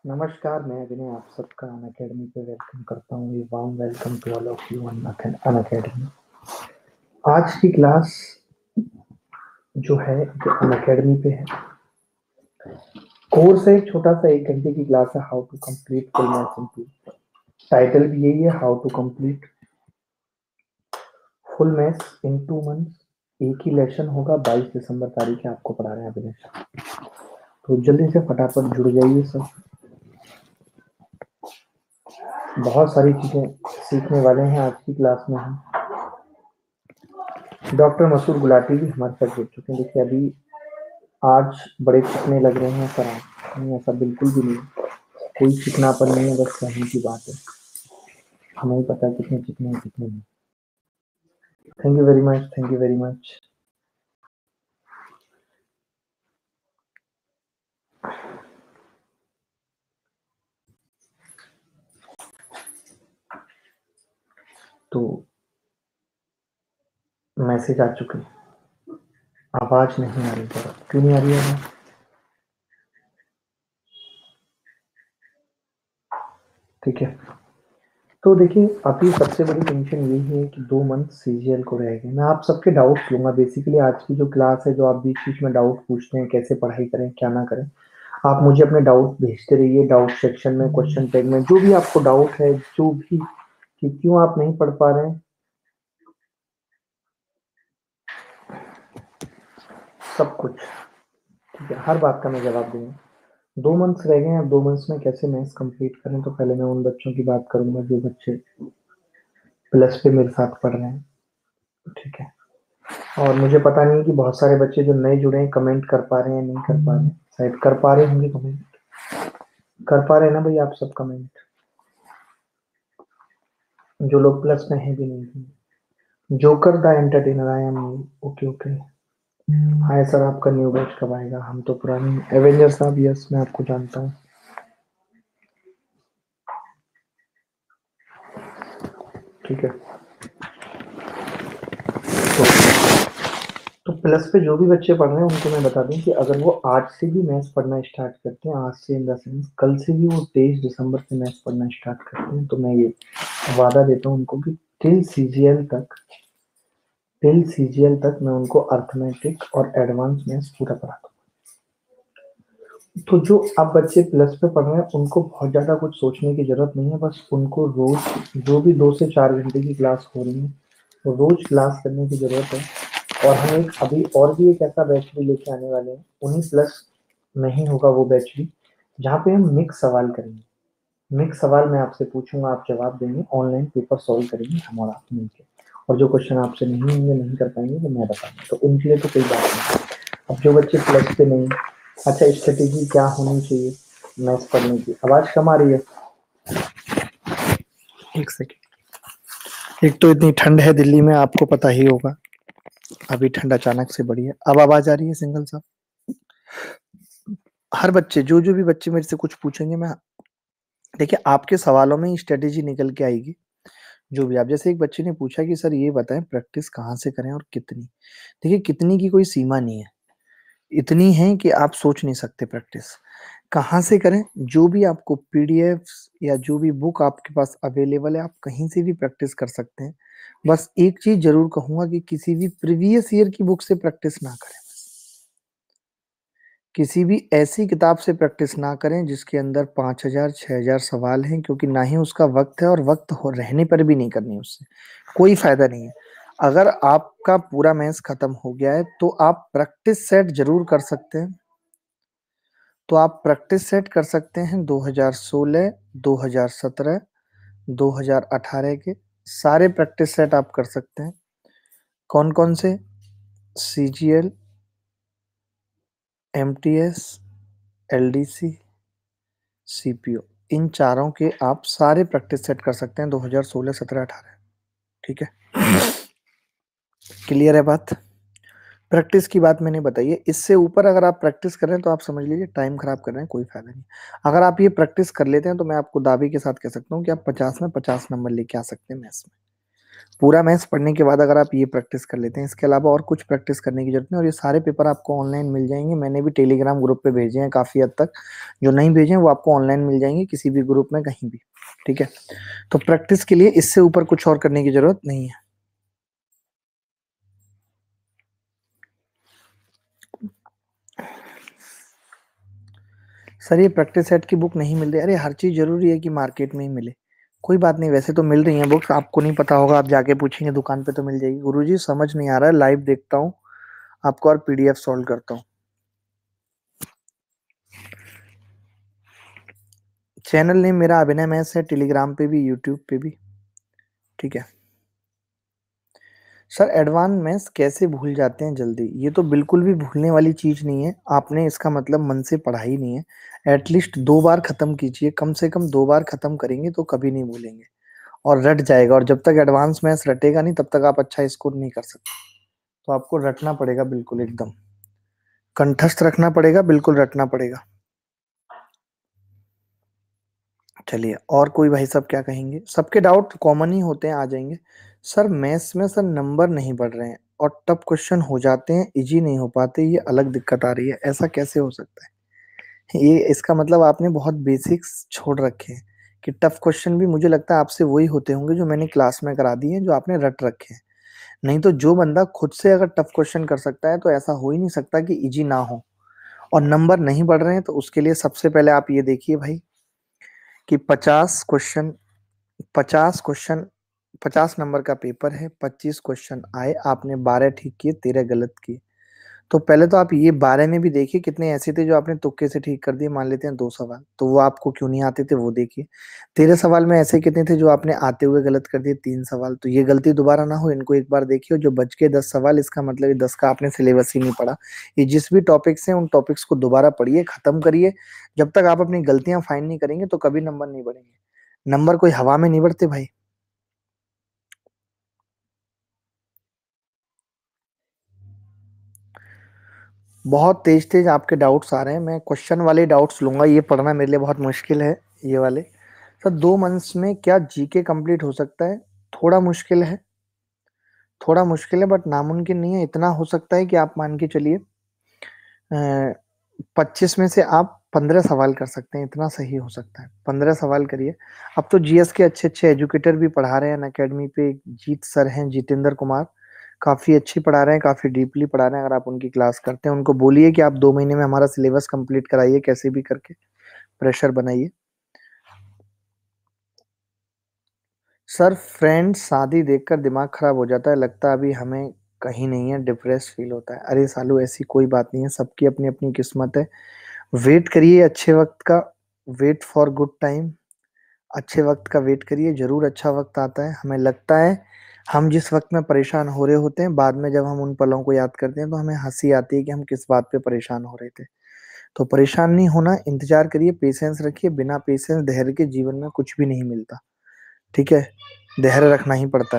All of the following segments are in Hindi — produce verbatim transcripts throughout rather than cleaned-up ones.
नमस्कार, मैं अभिनय आप सबका अनअकैडमी पे वेलकम करता हूँ। Warm welcome to all of you Unacademy. आज की क्लास जो है जो अनअकैडमी पे है, कोर्स है एक छोटा सा, एक घंटे की क्लास है, how to complete full maths in two. Title भी यही है, how to complete full maths in two months. एक ही लेसन होगा, बाईस दिसंबर तारीख है, आपको पढ़ा रहे हैं अभिनय शर्मा। तो जल्दी से फटाफट जुड़ जाइए सब, बहुत सारी चीजें सीखने वाले हैं आज की क्लास में हम। डॉक्टर मसूर गुलाटी भी हमारे साथ जुड़ चुके हैं। देखिए अभी आज बड़े चिकने लग रहे हैं सर, आप नहीं, ऐसा बिल्कुल भी नहीं, कोई चिकनापन नहीं है, बस कहने की बात है, हमें पता कितने चिकने हैं कितने नहीं। Thank you very much, thank you very much. तो मैसेज आ चुके हैं, आवाज नहीं आ रही सर, क्यों नहीं आ रही है? ठीक है, तो देखिए अभी सबसे बड़ी टेंशन यही है कि दो मंथ सीजीएल को रह गए। मैं आप सबके डाउट्स लूंगा। बेसिकली आज की जो क्लास है, जो आप बीच बीच में डाउट पूछते हैं, कैसे पढ़ाई करें क्या ना करें, आप मुझे अपने डाउट भेजते रहिए। डाउट सेक्शन में, क्वेश्चन टैग में, जो भी आपको डाउट है, जो भी कि क्यों आप नहीं पढ़ पा रहे हैं, सब कुछ ठीक है, हर बात का मैं जवाब दूंगा। दो मंथ्स रह गए हैं, अब दो मंथ्स में कैसे मैथ्स कंप्लीट करें, तो पहले मैं उन बच्चों की बात करूंगा जो बच्चे प्लस पे मेरे साथ पढ़ रहे हैं, ठीक है। और मुझे पता नहीं कि बहुत सारे बच्चे जो नए जुड़े हैं कमेंट कर पा रहे हैं नहीं कर पा रहे हैं, शायद कर पा रहे होंगे कमेंट, कर पा रहे हैं ना भाई आप सब कमेंट, जो लोग प्लस में हैं भी नहीं भी। Joker the entertainer, I am okay okay. Hi sir, आपका न्यू बैच कब आएगा? हम तो पुराने एवेंजर साहब, यस मैं आपको जानता हूँ, ठीक है। तो, तो प्लस पे जो भी बच्चे पढ़ रहे हैं उनको मैं बता दूं कि अगर वो आज से भी मैथ्स पढ़ना स्टार्ट करते हैं, आज से इन द सेंस कल से भी वो तेईस दिसंबर से मैथ्स पढ़ना स्टार्ट करते हैं, तो मैं ये वादा देता हूँ उनको कि टिल सीजीएल तक टिल सीजीएल तक मैं उनको अर्थमेटिक और एडवांस मैथ्स पूरा पढ़ा दूँ। तो जो अब बच्चे प्लस पे पढ़ रहे हैं उनको बहुत ज़्यादा कुछ सोचने की जरूरत नहीं है, बस उनको रोज जो भी दो से चार घंटे की क्लास हो रही है तो रोज क्लास करने की जरूरत है। और हम एक अभी और भी एक ऐसा बैच भी लेके आने वाले हैं, उन्हीं प्लस में ही होगा वो बैच भी, जहाँ पे हम मिक्स सवाल करेंगे। मिक्स सवाल मैं आपसे पूछूंगा, आप जवाब देंगे, ऑनलाइन पेपर सॉल्व करेंगे हम और आप मिलकर, और जो क्वेश्चन आपसे नहीं होंगे, नहीं कर पाएंगे, तो मैं बताऊंगा, तो उनके लिए तो कोई बात नहीं। अब जो बच्चे प्लस पे नहीं, अच्छा स्ट्रेटेजी क्या होनी चाहिए मैथ्स पढ़ने की? आवाज कम आ रही है, एक सेकेंड। एक तो इतनी ठंड है दिल्ली में, आपको पता ही होगा, अभी ठंड अचानक से बढ़ी है। अब आवाज आ रही है सिंगल साहब? हर बच्चे, जो जो भी बच्चे मेरे से कुछ पूछेंगे, मैं देखिए आपके सवालों में स्ट्रेटेजी निकल के आएगी। जो भी आप, जैसे एक बच्चे ने पूछा कि सर ये बताएं प्रैक्टिस कहाँ से करें और कितनी। देखिए कितनी की कोई सीमा नहीं है, इतनी है कि आप सोच नहीं सकते। प्रैक्टिस कहाँ से करें? जो भी आपको पीडीएफ या जो भी बुक आपके पास अवेलेबल है, आप कहीं से भी प्रैक्टिस कर सकते हैं। बस एक चीज जरूर कहूंगा कि किसी भी प्रीवियस ईयर की बुक से प्रैक्टिस ना करें, किसी भी ऐसी किताब से प्रैक्टिस ना करें जिसके अंदर पाँच हजार छह हजार सवाल हैं, क्योंकि ना ही उसका वक्त है और वक्त हो रहने पर भी नहीं करनी, उससे कोई फायदा नहीं है। अगर आपका पूरा मैथ्स खत्म हो गया है तो आप प्रैक्टिस सेट जरूर कर सकते हैं। तो आप प्रैक्टिस सेट कर सकते हैं दो हज़ार सोलह, दो हज़ार सत्रह, दो हज़ार अठारह के सारे प्रैक्टिस सेट आप कर सकते हैं। कौन कौन से? सीजीएल, एमटीएस, एलडीसी, सीपीओ, इन चारों के आप सारे प्रैक्टिस सेट कर सकते हैं दो हज़ार सोलह, सत्रह, अठारह, ठीक है। क्लियर है बात? प्रैक्टिस की बात मैंने बताई है, इससे ऊपर अगर आप प्रैक्टिस कर रहे हैं तो आप समझ लीजिए टाइम खराब कर रहे हैं, कोई फायदा नहीं। अगर आप ये प्रैक्टिस कर लेते हैं तो मैं आपको दावे के साथ कह सकता हूँ कि आप पचास में पचास नंबर लेके आ सकते हैं मैथ्स में। पूरा मैथ्स पढ़ने के बाद अगर आप ये प्रैक्टिस कर लेते हैं, इसके अलावा और कुछ प्रैक्टिस करने की जरूरत नहीं। और ये सारे पेपर आपको ऑनलाइन मिल जाएंगे, मैंने भी टेलीग्राम ग्रुप पे भेजे हैं काफ़ी हद तक। जो नहीं भेजे हैं वो आपको ऑनलाइन मिल जाएंगे किसी भी ग्रुप में कहीं भी, ठीक है। तो प्रैक्टिस के लिए इससे ऊपर कुछ और करने की जरूरत नहीं है। सर ये प्रैक्टिस सेट की बुक नहीं मिल रही। अरे हर चीज़ जरूरी है कि मार्केट में ही मिले? कोई बात नहीं, वैसे तो मिल रही हैं बुक्स, आपको नहीं पता होगा, आप जाके पूछेंगे दुकान पे तो मिल जाएगी। गुरुजी समझ नहीं आ रहा है, लाइव देखता हूँ आपको और पीडीएफ सॉल्व करता हूँ। चैनल नेम मेरा अभिनय मैथ्स है, टेलीग्राम पे भी यूट्यूब पे भी, ठीक है। सर एडवांस मैथ्स कैसे भूल जाते हैं जल्दी? ये तो बिल्कुल भी भूलने वाली चीज़ नहीं है, आपने इसका मतलब मन से पढ़ा ही नहीं है। एटलीस्ट दो बार खत्म कीजिए, कम से कम दो बार खत्म करेंगे तो कभी नहीं भूलेंगे और रट जाएगा। और जब तक एडवांस मैथ्स रटेगा नहीं तब तक आप अच्छा स्कोर नहीं कर सकते। तो आपको रटना पड़ेगा बिल्कुल, एकदम कंठस्थ रखना पड़ेगा, बिल्कुल रटना पड़ेगा। चलिए और कोई भाई साहब क्या कहेंगे? सबके डाउट कॉमन ही होते हैं, आ जाएंगे। सर मैथ्स में सर नंबर नहीं बढ़ रहे हैं और टफ क्वेश्चन हो जाते हैं, इजी नहीं हो पाते, ये अलग दिक्कत आ रही है, ऐसा कैसे हो सकता है? ये इसका मतलब आपने बहुत बेसिक्स छोड़ रखे हैं कि टफ क्वेश्चन भी मुझे लगता है आपसे वही होते होंगे जो मैंने क्लास में करा दिए हैं, जो आपने रट रखे हैं। नहीं तो जो बंदा खुद से अगर टफ क्वेश्चन कर सकता है तो ऐसा हो ही नहीं सकता कि इजी ना हो। और नंबर नहीं बढ़ रहे हैं तो उसके लिए सबसे पहले आप ये देखिए भाई कि पचास क्वेश्चन पचास क्वेश्चन पचास नंबर का पेपर है, पच्चीस क्वेश्चन आए, आपने बारह ठीक किए, तेरह गलत किए। तो पहले तो आप ये बारह में भी देखिए कितने ऐसे थे जो आपने तुक्के से ठीक कर दिए, मान लेते हैं दो सवाल, तो वो आपको क्यों नहीं आते थे वो देखिए। तेरह सवाल में ऐसे कितने थे जो आपने आते हुए गलत कर दिए, तीन सवाल, तो ये गलती दोबारा ना हो, इनको एक बार देखिए। और जो बच के दस सवाल, इसका मतलब ये दस का आपने सिलेबस ही नहीं पढ़ा। ये जिस भी टॉपिक्स हैं उन टॉपिक्स को दोबारा पढ़िए, खत्म करिए। जब तक आप अपनी गलतियां फाइंड नहीं करेंगे तो कभी नंबर नहीं बढ़ेंगे। नंबर कोई हवा में नहीं बढ़ते भाई। बहुत तेज तेज आपके डाउट्स आ रहे हैं, मैं क्वेश्चन वाले डाउट्स लूंगा, ये पढ़ना मेरे लिए बहुत मुश्किल है ये वाले। सर दो मंथ्स में क्या जीके कंप्लीट हो सकता है? थोड़ा मुश्किल है, थोड़ा मुश्किल है बट नामुमकिन नहीं है। इतना हो सकता है कि आप मान के चलिए पच्चीस में से आप पंद्रह सवाल कर सकते हैं, इतना सही हो सकता है। पंद्रह सवाल करिए। अब तो जीएस के अच्छे अच्छे एजुकेटर भी पढ़ा रहे हैं अनअकैडमी पे, जीत सर हैं, जितेंद्र कुमार, काफ़ी अच्छी पढ़ा रहे हैं, काफ़ी डीपली पढ़ा रहे हैं। अगर आप उनकी क्लास करते हैं, उनको बोलिए कि आप दो महीने में हमारा सिलेबस कंप्लीट कराइए, कैसे भी करके प्रेशर बनाइए। सर फ्रेंड्स शादी देखकर दिमाग खराब हो जाता है, लगता है अभी हमें कहीं नहीं है, डिप्रेस फील होता है। अरे सालू ऐसी कोई बात नहीं है, सबकी अपनी अपनी किस्मत है। वेट करिए अच्छे वक्त का, वेट फॉर गुड टाइम। अच्छे वक्त का वेट करिए, जरूर अच्छा वक्त आता है। हमें लगता है हम जिस वक्त में परेशान हो रहे होते हैं, बाद में जब हम उन पलों को याद करते हैं तो हमें हंसी आती है कि हम किस बात पे परेशान हो रहे थे। तो परेशान नहीं होना, इंतजार करिए, पेशेंस रखिए। बिना पेशेंस धैर्य के जीवन में कुछ भी नहीं मिलता, ठीक है। धैर्य रखना ही पड़ता है।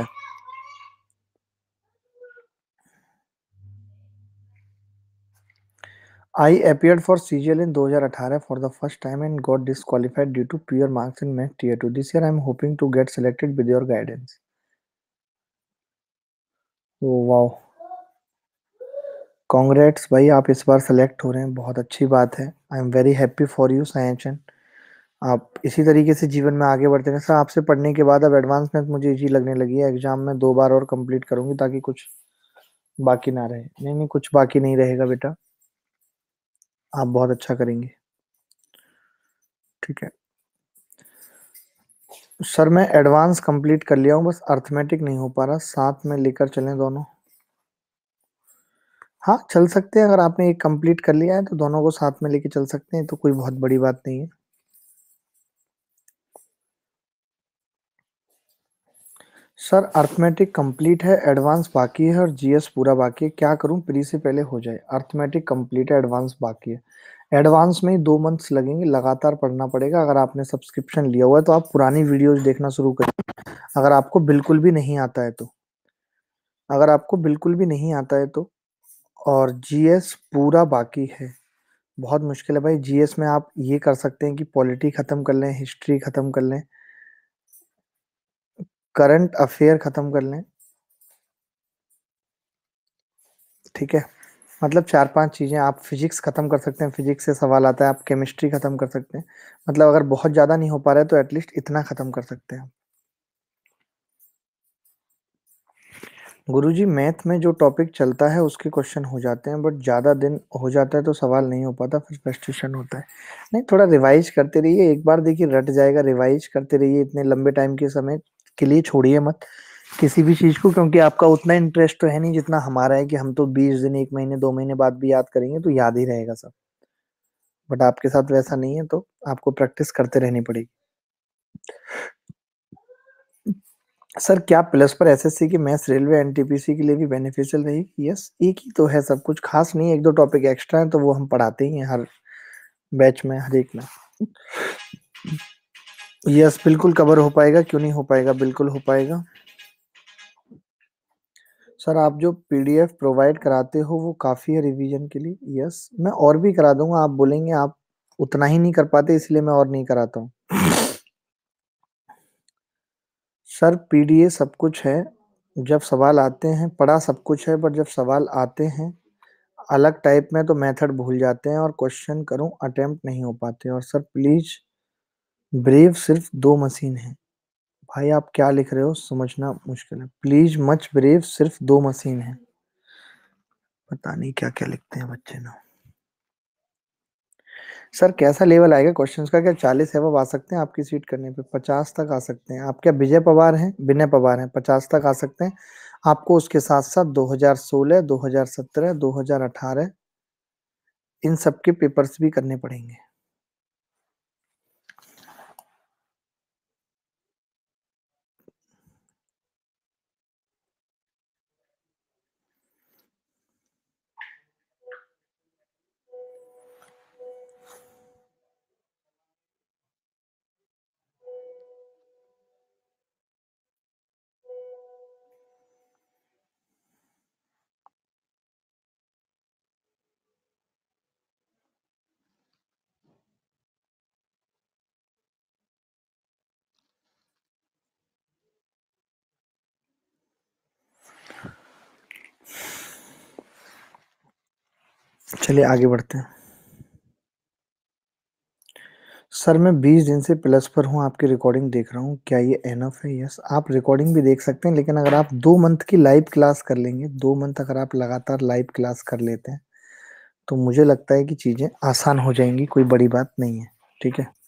I appeared for C G L in twenty eighteen for the first time and got disqualified due to poor marks in Math Tier two. This year I am hoping to get selected with your guidance. Oh wow, congrats भाई, आप इस बार सेलेक्ट हो रहे हैं, बहुत अच्छी बात है। I am very happy for you सायंचन। आप इसी तरीके से जीवन में आगे बढ़ते रहें। सर आपसे पढ़ने के बाद अब एडवांस मैथ मुझे इजी लगने लगी है, एग्जाम में दो बार और कंप्लीट करूंगी ताकि कुछ बाकी ना रहे। नहीं नहीं, कुछ बाकी नहीं रहेगा बेटा, आप बहुत अच्छा करेंगे, ठीक है। सर मैं एडवांस कंप्लीट कर लिया हूँ, बस अर्थमेटिक नहीं हो पा रहा, साथ में लेकर चलें दोनों? हाँ चल सकते हैं, अगर आपने एक कंप्लीट कर लिया है तो दोनों को साथ में लेके चल सकते हैं, तो कोई बहुत बड़ी बात नहीं है। सर अर्थमेटिक कंप्लीट है, एडवांस बाकी है और जीएस पूरा बाकी है। क्या करूं प्री से पहले हो जाए? अर्थमेटिक कंप्लीट है, एडवांस बाकी है। एडवांस में ही दो मंथ्स लगेंगे, लगातार पढ़ना पड़ेगा। अगर आपने सब्सक्रिप्शन लिया हुआ है तो आप पुरानी वीडियोस देखना शुरू करिए। अगर आपको बिल्कुल भी नहीं आता है तो अगर आपको बिल्कुल भी नहीं आता है तो और जीएस पूरा बाकी है, बहुत मुश्किल है भाई। जीएस में आप ये कर सकते हैं कि पॉलिटी खत्म कर लें, हिस्ट्री खत्म कर लें, करंट अफेयर खत्म कर लें, ठीक है। मतलब चार पांच चीजें, आप फिजिक्स खत्म कर सकते हैं, फिजिक्स से सवाल आता है, आप केमिस्ट्री खत्म कर सकते हैं। मतलब अगर बहुत ज्यादा नहीं हो पा रहा है तो एटलीस्ट इतना खत्म कर सकते हैं। गुरुजी मैथ में जो टॉपिक चलता है उसके क्वेश्चन हो जाते हैं, बट ज़्यादा दिन हो जाता है तो सवाल नहीं हो पाता, फिर फ्रस्ट्रेशन होता है। नहीं, थोड़ा रिवाइज करते रहिए, एक बार देखिए रट जाएगा, रिवाइज करते रहिए, इतने लंबे टाइम के समय के लिए छोड़िए मत किसी भी चीज़ को, क्योंकि आपका उतना इंटरेस्ट तो है नहीं जितना हमारा है कि हम तो बीस दिन, एक महीने, दो महीने बाद भी याद करेंगे तो याद ही रहेगा सब। बट आपके साथ वैसा नहीं है, तो आपको प्रैक्टिस करते रहनी पड़ेगी। सर क्या प्लस पर एसएससी की मैथ्स रेलवे एनटीपीसी के लिए भी बेनिफिशियल रहेगी? यस, एक ही तो है, सब कुछ खास नहीं है, एक दो टॉपिक एक्स्ट्रा है तो वो हम पढ़ाते ही हैं हर बैच में, हर एक में। यस, बिल्कुल कवर हो पाएगा, क्यों नहीं हो पाएगा, बिल्कुल हो पाएगा। सर आप जो पीडीएफ प्रोवाइड कराते हो वो काफ़ी है रिवीजन के लिए। यस, मैं और भी करा दूंगा, आप बोलेंगे आप उतना ही नहीं कर पाते इसलिए मैं और नहीं कराता हूँ। सर पीडीए सब कुछ है, जब सवाल आते हैं पढ़ा सब कुछ है, बट जब सवाल आते हैं अलग टाइप में तो मेथड भूल जाते हैं और क्वेश्चन करूं अटेम्प्ट नहीं हो पाते। और सर प्लीज, ब्रेव सिर्फ दो मशीन है। भाई आप क्या लिख रहे हो समझना मुश्किल है। प्लीज मच ब्रेव सिर्फ दो मशीन है। पता नहीं क्या क्या लिखते हैं बच्चे ना। सर कैसा लेवल आएगा क्वेश्चंस का? क्या चालीस एबव आ सकते हैं आपकी सीट करने पे? पचास तक आ सकते हैं। आप क्या विजय पवार हैं? विनय पवार हैं? पचास तक आ सकते हैं। आपको उसके साथ साथ दो हज़ार सोलह, दो हज़ार सत्रह, दो हज़ार अठारह इन सब के पेपर्स भी करने पड़ेंगे। चलिए आगे बढ़ते हैं। सर मैं बीस दिन से प्लस पर हूँ, आपकी रिकॉर्डिंग देख रहा हूँ, क्या ये एनफ है? यस, आप रिकॉर्डिंग भी देख सकते हैं, लेकिन अगर आप दो मंथ की लाइव क्लास कर लेंगे, दो मंथ अगर आप लगातार लाइव क्लास कर लेते हैं तो मुझे लगता है कि चीज़ें आसान हो जाएंगी, कोई बड़ी बात नहीं है, ठीक है।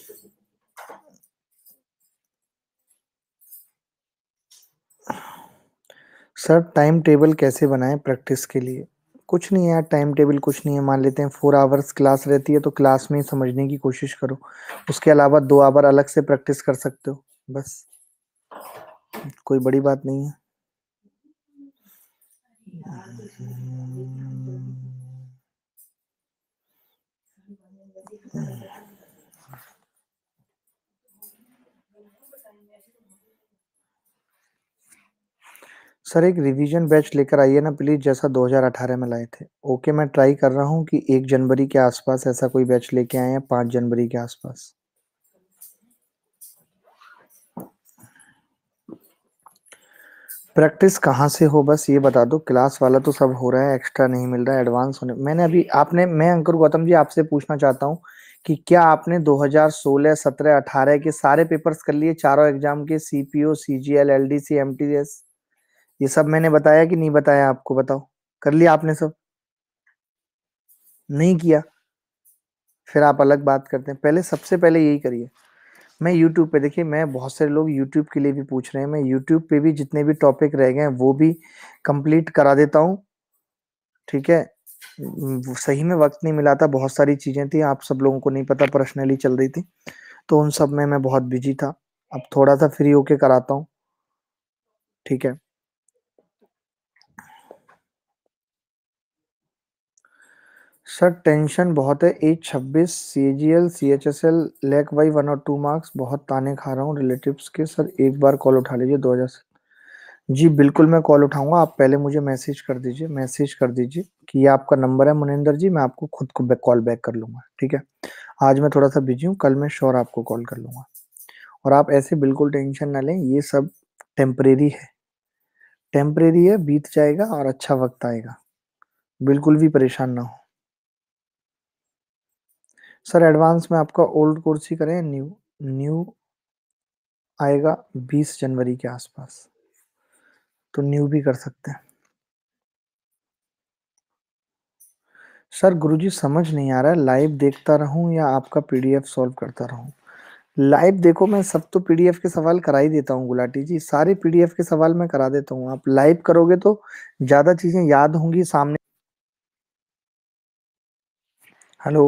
सर टाइम टेबल कैसे बनाएं प्रैक्टिस के लिए? कुछ नहीं है यार, टाइम टेबल कुछ नहीं है, मान लेते हैं फोर आवर्स क्लास रहती है तो क्लास में ही समझने की कोशिश करो, उसके अलावा दो आवर अलग से प्रैक्टिस कर सकते हो, बस, कोई बड़ी बात नहीं है। सर एक रिवीजन बैच लेकर आइए ना प्लीज, जैसा दो हज़ार अठारह में लाए थे। ओके, मैं ट्राई कर रहा हूँ कि एक जनवरी के आसपास ऐसा कोई बैच लेके आए हैं, पाँच जनवरी के आसपास। प्रैक्टिस कहाँ से हो बस ये बता दो, क्लास वाला तो सब हो रहा है, एक्स्ट्रा नहीं मिल रहा है, एडवांस होने मैंने अभी आपने मैं अंकुर गौतम जी आपसे पूछना चाहता हूँ कि क्या आपने दो हज़ार सोलह, सत्रह, अठारह के सारे पेपर्स कर लिए, चारों एग्जाम के, सीपीओ, सीजीएल, एलडीसी, एमटीएस, ये सब मैंने बताया कि नहीं बताया आपको? बताओ, कर लिया आपने सब? नहीं किया? फिर आप अलग बात करते हैं, पहले सबसे पहले यही करिए। मैं यूट्यूब पे, देखिए मैं, बहुत सारे लोग यूट्यूब के लिए भी पूछ रहे हैं, मैं यूट्यूब पे भी जितने भी टॉपिक रह गए हैं वो भी कंप्लीट करा देता हूँ, ठीक है। म, सही में वक्त नहीं मिला था, बहुत सारी चीजें थी, आप सब लोगों को नहीं पता, पर्सनली चल रही थी, तो उन सब में मैं बहुत बिजी था। अब थोड़ा सा फ्री होके कराता हूँ, ठीक है। सर टेंशन बहुत है, एज छब्बीस, CGL, CHSL, lack by one और टू मार्क्स, बहुत ताने खा रहा हूँ रिलेटिव्स के। सर एक बार कॉल उठा लीजिए, दो हज़ार। जी बिल्कुल मैं कॉल उठाऊंगा, आप पहले मुझे मैसेज कर दीजिए, मैसेज कर दीजिए कि ये आपका नंबर है मुनिंदर जी, मैं आपको खुद को बैक कॉल बैक कर लूंगा, ठीक है। आज मैं थोड़ा सा बिजी हूँ, कल मैं श्योर आपको कॉल कर लूंगा। और आप ऐसे बिल्कुल टेंशन ना लें, ये सब टेम्परेरी है, टेम्परेरी है, बीत जाएगा और अच्छा वक्त आएगा, बिल्कुल भी परेशान ना हो। सर एडवांस में आपका ओल्ड कोर्स ही करें, न्यू? न्यू आएगा बीस जनवरी के आसपास, तो न्यू भी कर सकते हैं। सर गुरुजी समझ नहीं आ रहा है, लाइव देखता रहूं या आपका पीडीएफ सॉल्व करता रहूं? लाइव देखो, मैं सब तो पीडीएफ के सवाल करा ही देता हूँ गुलाटी जी, सारे पीडीएफ के सवाल मैं करा देता हूँ। आप लाइव करोगे तो ज्यादा चीजें याद होंगी सामने। हेलो।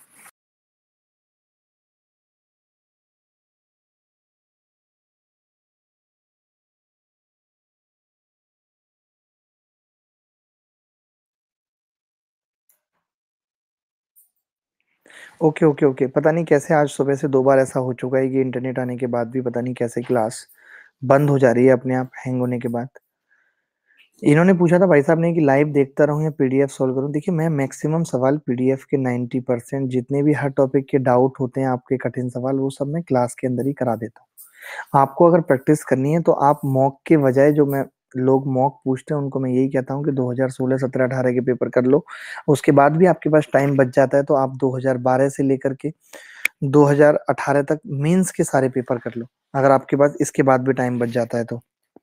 ओके ओके ओके, पता नहीं कैसे आज सुबह से दो बार ऐसा हो चुका है कि इंटरनेट आने के बाद भी पता नहीं कैसे क्लास बंद हो जा रही है अपने आप हैंग होने के बाद। इन्होंने पूछा था भाई साहब ने कि लाइव देखता रहूं या पीडीएफ सॉल्व करूं। देखिए मैं मैक्सिमम सवाल पीडीएफ के नब्बे परसेंट जितने भी हर टॉपिक के डाउट होते हैं, आपके कठिन सवाल, वो सब मैं क्लास के अंदर ही करा देता हूँ। आपको अगर प्रैक्टिस करनी है तो आप मॉक के बजाय, जो मैं लोग मॉक पूछते हैं उनको मैं यही कहता हूँ कि दो हज़ार सोलह, सत्रह, अठारह के पेपर कर लो। उसके बाद भी आपके पास टाइम बच जाता है तो आप दो हज़ार बारह से लेकर के दो हज़ार अठारह तक मेंस के सारे पेपर कर लो, अगर आपके पास इसके बाद भी टाइम बच जाता है तो।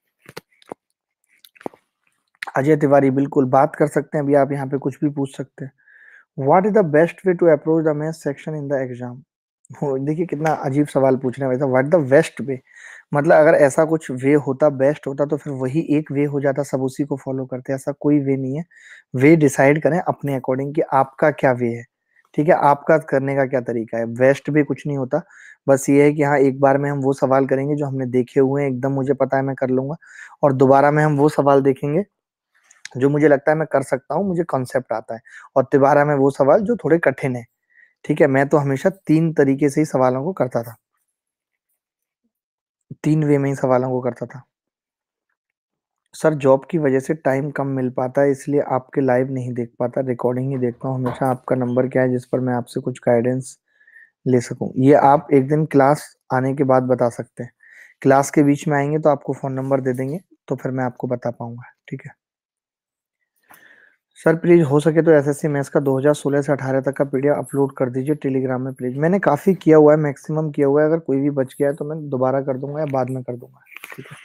अजय तिवारी बिल्कुल बात कर सकते हैं, अभी आप यहाँ पे कुछ भी पूछ सकते हैं। What is the best way to approach the maths section in the exam? देखिए कितना अजीब सवाल पूछ रहे हैं वैसा, व्हाट द बेस्ट वे, मतलब अगर ऐसा कुछ वे होता, बेस्ट होता, तो फिर वही एक वे हो जाता, सब उसी को फॉलो करते। ऐसा कोई वे नहीं है। वे डिसाइड करें अपने अकॉर्डिंग कि आपका क्या वे है, ठीक है, आपका करने का क्या तरीका है। बेस्ट वे कुछ नहीं होता, बस ये है कि हाँ एक बार में हम वो सवाल करेंगे जो हमने देखे हुए हैं, एकदम मुझे पता है मैं कर लूंगा, और दोबारा में हम वो सवाल देखेंगे जो मुझे लगता है मैं कर सकता हूँ, मुझे कॉन्सेप्ट आता है, और तिबारा में वो सवाल जो थोड़े कठिन है। ठीक है, मैं तो हमेशा तीन तरीके से ही सवालों को करता था, तीन वे में ही सवालों को करता था। सर जॉब की वजह से टाइम कम मिल पाता है, इसलिए आपके लाइव नहीं देख पाता, रिकॉर्डिंग ही देखता हूँ हमेशा। आपका नंबर क्या है जिस पर मैं आपसे कुछ गाइडेंस ले सकूं? ये आप एक दिन क्लास आने के बाद बता सकते हैं। क्लास के बीच में आएंगे तो आपको फोन नंबर दे देंगे, तो फिर मैं आपको बता पाऊंगा, ठीक है। सर प्लीज हो सके तो एसएससी मैथ्स का दो हज़ार सोलह से अठारह तक का पीडीएफ अपलोड कर दीजिए टेलीग्राम में प्लीज। मैंने काफी किया हुआ है, मैक्सिमम किया हुआ है, अगर कोई भी बच गया है तो मैं दोबारा कर दूंगा या बाद में कर दूंगा, ठीक है।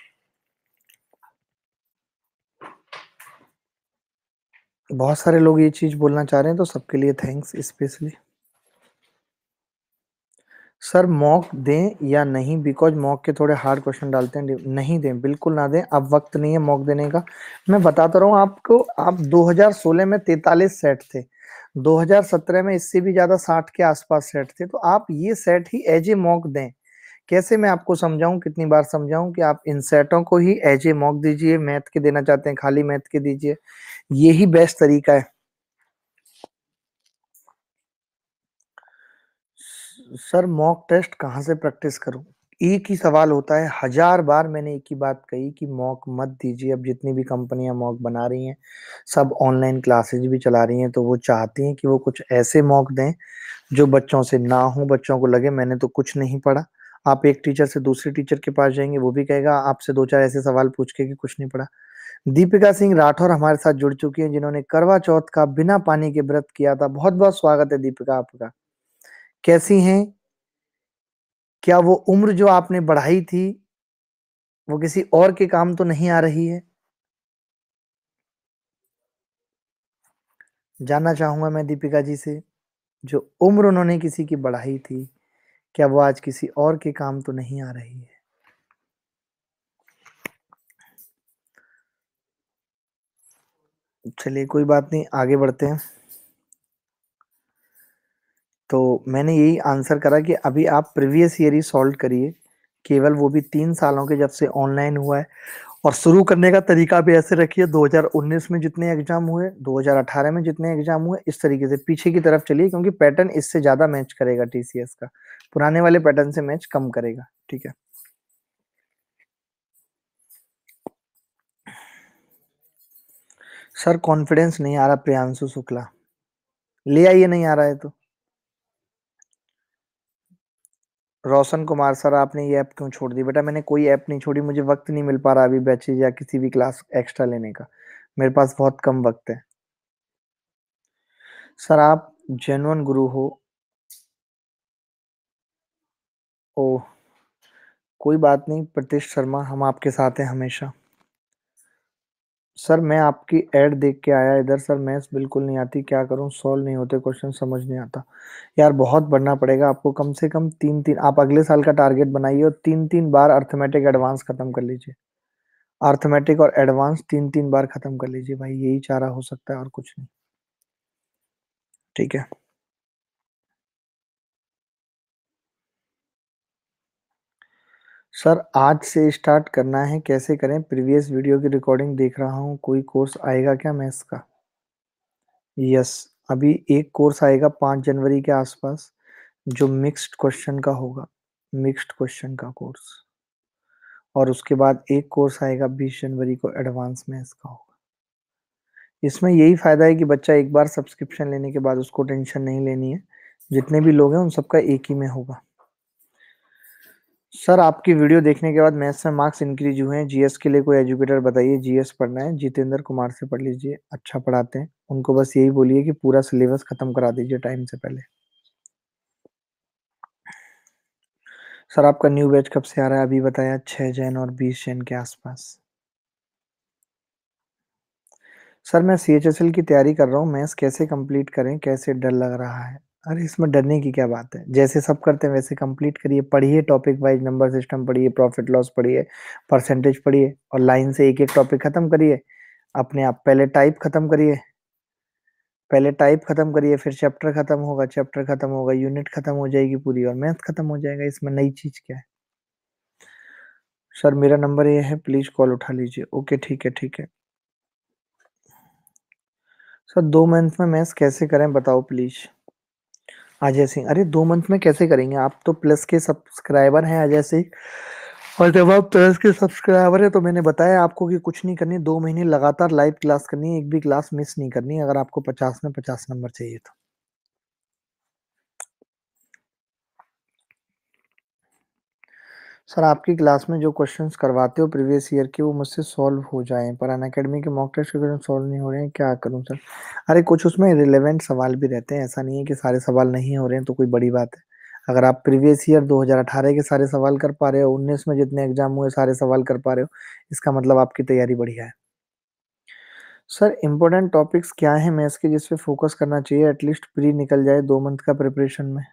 बहुत सारे लोग ये चीज बोलना चाह रहे हैं तो सबके लिए थैंक्स स्पेशली। सर मॉक दें या नहीं, बिकॉज मॉक के थोड़े हार्ड क्वेश्चन डालते हैं। नहीं दें, बिल्कुल ना दें, अब वक्त नहीं है मॉक देने का। मैं बताता रहा हूँ आपको, आप दो हज़ार सोलह में तैंतालीस सेट थे, दो हज़ार सत्रह में इससे भी ज्यादा साठ के आसपास सेट थे, तो आप ये सेट ही एज ए मॉक दें। कैसे मैं आपको समझाऊं, कितनी बार समझाऊं कि आप इन सेटों को ही एज ए मॉक दीजिए। मैथ के देना चाहते हैं खाली मैथ के दीजिए, यही बेस्ट तरीका है। सर मॉक टेस्ट कहाँ से प्रैक्टिस करूं? एक ही सवाल होता है, हजार बार मैंने एक ही बात कही कि मॉक मत दीजिए। अब जितनी भी कंपनियां मॉक बना रही हैं, सब ऑनलाइन क्लासेज भी चला रही हैं, तो वो चाहती हैं कि वो कुछ ऐसे मॉक दें जो बच्चों से ना हो, बच्चों को लगे मैंने तो कुछ नहीं पढ़ा। आप एक टीचर से दूसरे टीचर के पास जाएंगे, वो भी कहेगा आपसे दो चार ऐसे सवाल पूछ के कि कुछ नहीं पढ़ा। दीपिका सिंह राठौर हमारे साथ जुड़ चुकी हैं, जिन्होंने करवा चौथ का बिना पानी के व्रत किया था। बहुत बहुत स्वागत है दीपिका आपका। कैसी हैं? क्या वो उम्र जो आपने बढ़ाई थी वो किसी और के काम तो नहीं आ रही है? जानना चाहूंगा मैं दीपिका जी से, जो उम्र उन्होंने किसी की बढ़ाई थी, क्या वो आज किसी और के काम तो नहीं आ रही है? चलिए कोई बात नहीं, आगे बढ़ते हैं। तो मैंने यही आंसर करा कि अभी आप प्रीवियस ईयर ही सॉल्व करिए, केवल वो भी तीन सालों के जब से ऑनलाइन हुआ है। और शुरू करने का तरीका भी ऐसे रखिए, दो हज़ार उन्नीस में जितने एग्जाम हुए, दो हज़ार अठारह में जितने एग्जाम हुए, इस तरीके से पीछे की तरफ चलिए, क्योंकि पैटर्न इससे ज्यादा मैच करेगा टीसीएस का, पुराने वाले पैटर्न से मैच कम करेगा, ठीक है। सर कॉन्फिडेंस नहीं आ रहा प्रियांशु शुक्ला, ले आइए, नहीं आ रहा है तो। रोशन कुमार सर, आपने ये ऐप क्यों छोड़ दी? बेटा मैंने कोई ऐप नहीं छोड़ी, मुझे वक्त नहीं मिल पा रहा अभी बैचेज या किसी भी क्लास एक्स्ट्रा लेने का, मेरे पास बहुत कम वक्त है। सर आप जेन्युइन गुरु हो। ओह, कोई बात नहीं प्रतीश शर्मा, हम आपके साथ हैं हमेशा। सर मैं आपकी ऐड देख के आया इधर, सर मैथ्स बिल्कुल नहीं आती, क्या करूं, सॉल्व नहीं होते क्वेश्चन, समझ नहीं आता। यार बहुत बढ़ना पड़ेगा आपको, कम से कम तीन तीन, आप अगले साल का टारगेट बनाइए और तीन तीन बार अर्थमेटिक एडवांस खत्म कर लीजिए। अर्थमेटिक और एडवांस तीन तीन बार खत्म कर लीजिए भाई, यही चारा हो सकता है और कुछ नहीं। ठीक है सर, आज से स्टार्ट करना है, कैसे करें? प्रीवियस वीडियो की रिकॉर्डिंग देख रहा हूँ, कोई कोर्स आएगा क्या मैथ्स का? यस, अभी एक कोर्स आएगा पाँच जनवरी के आसपास, जो मिक्स्ड क्वेश्चन का होगा, मिक्स्ड क्वेश्चन का कोर्स। और उसके बाद एक कोर्स आएगा बीस जनवरी को, एडवांस मैथ्स का होगा। इसमें यही फायदा है कि बच्चा एक बार सब्सक्रिप्शन लेने के बाद उसको टेंशन नहीं लेनी है, जितने भी लोग हैं उन सबका एक ही में होगा। सर आपकी वीडियो देखने के बाद मैथ्स में मार्क्स इंक्रीज हुए हैं, जीएस के लिए कोई एजुकेटर बताइए, जीएस पढ़ना है, जितेंद्र कुमार से पढ़ लीजिए, अच्छा पढ़ाते हैं, उनको बस यही बोलिए कि पूरा सिलेबस खत्म करा दीजिए टाइम से पहले। सर आपका न्यू बैच कब से आ रहा है? अभी बताया, छह जैन और बीस जैन के आसपास। सर मैं सीएचएसएल की तैयारी कर रहा हूँ, मैथ्स कैसे कंप्लीट करें, कैसे डर लग रहा है? अरे इसमें डरने की क्या बात है, जैसे सब करते हैं वैसे कंप्लीट करिए, पढ़िए टॉपिक वाइज, नंबर सिस्टम पढ़िए, प्रॉफिट लॉस पढ़िए, परसेंटेज पढ़िए, और लाइन से एक एक टॉपिक खत्म करिए। अपने आप पहले टाइप खत्म करिए, पहले टाइप खत्म करिए, फिर चैप्टर खत्म होगा, चैप्टर खत्म होगा, यूनिट खत्म हो जाएगी पूरी, और मैथ खत्म हो जाएगा, इसमें नई चीज क्या है? सर मेरा नंबर ये है, प्लीज कॉल उठा लीजिए। ओके ठीक है ठीक है। सर दो मंथ में मैथ्स कैसे करें बताओ प्लीज। अजय सिंह, अरे दो मंथ में कैसे करेंगे, आप तो प्लस के सब्सक्राइबर हैं अजय सिंह, और जब आप प्लस के सब्सक्राइबर है तो मैंने बताया आपको कि कुछ नहीं करनी, दो महीने लगातार लाइव क्लास करनी है, एक भी क्लास मिस नहीं करनी, अगर आपको पचास में पचास नंबर चाहिए तो। सर आपकी क्लास में जो क्वेश्चंस करवाते हो प्रीवियस ईयर के, वो मुझसे सॉल्व हो जाएं, पर अनअकैडमी के मॉक टेस्ट के क्वेश्चन सॉल्व नहीं हो रहे हैं, क्या करूं सर? अरे कुछ उसमें रिलेवेंट सवाल भी रहते हैं, ऐसा नहीं है कि सारे सवाल नहीं हो रहे हैं तो कोई बड़ी बात है। अगर आप प्रीवियस ईयर दो हज़ार अठारह के सारे सवाल कर पा रहे हो, उन्नीस में जितने एग्जाम हुए सारे सवाल कर पा रहे हो, इसका मतलब आपकी तैयारी बढ़िया है। सर इंपॉर्टेंट टॉपिक्स क्या है मैथ्स के जिस पे फोकस करना चाहिए, एटलीस्ट प्री निकल जाए दो मंथ का प्रिपरेशन में?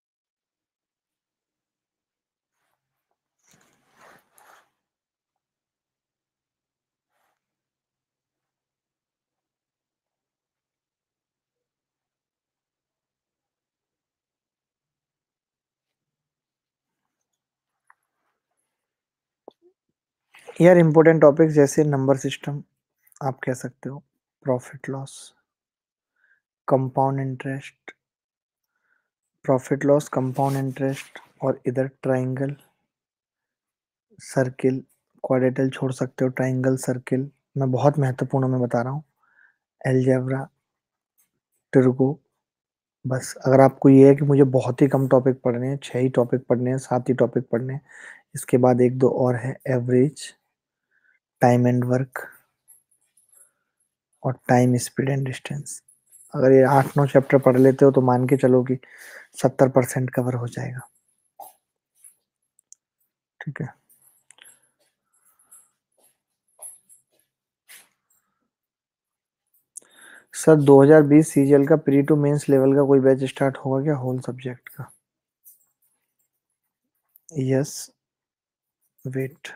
यार इंपॉर्टेंट टॉपिक्स जैसे नंबर सिस्टम आप कह सकते हो, profit loss, compound interest, profit loss, compound interest, और इधर ट्राइंगल, सर्किल, क्वाड्रेटल छोड़ सकते हो, ट्राइंगल, सर्किल, मैं बहुत महत्वपूर्ण मैं बता रहा हूँ, एलजेब्रा, टिर्गो। बस अगर आपको ये है कि मुझे बहुत ही कम टॉपिक पढ़ने हैं, छह ही टॉपिक पढ़ने हैं, सात ही टॉपिक पढ़ने हैं, इसके बाद एक दो और है, एवरेज, टाइम एंड वर्क, और टाइम स्पीड एंड डिस्टेंस, अगर ये आठ नौ चैप्टर पढ़ लेते हो तो मान के चलो कि सत्तर परसेंट कवर हो जाएगा। ठीक है सर, दो हज़ार बीस सीजीएल का प्री टू मेंस लेवल का कोई बैच स्टार्ट होगा क्या, होल सब्जेक्ट का? Yes, wait,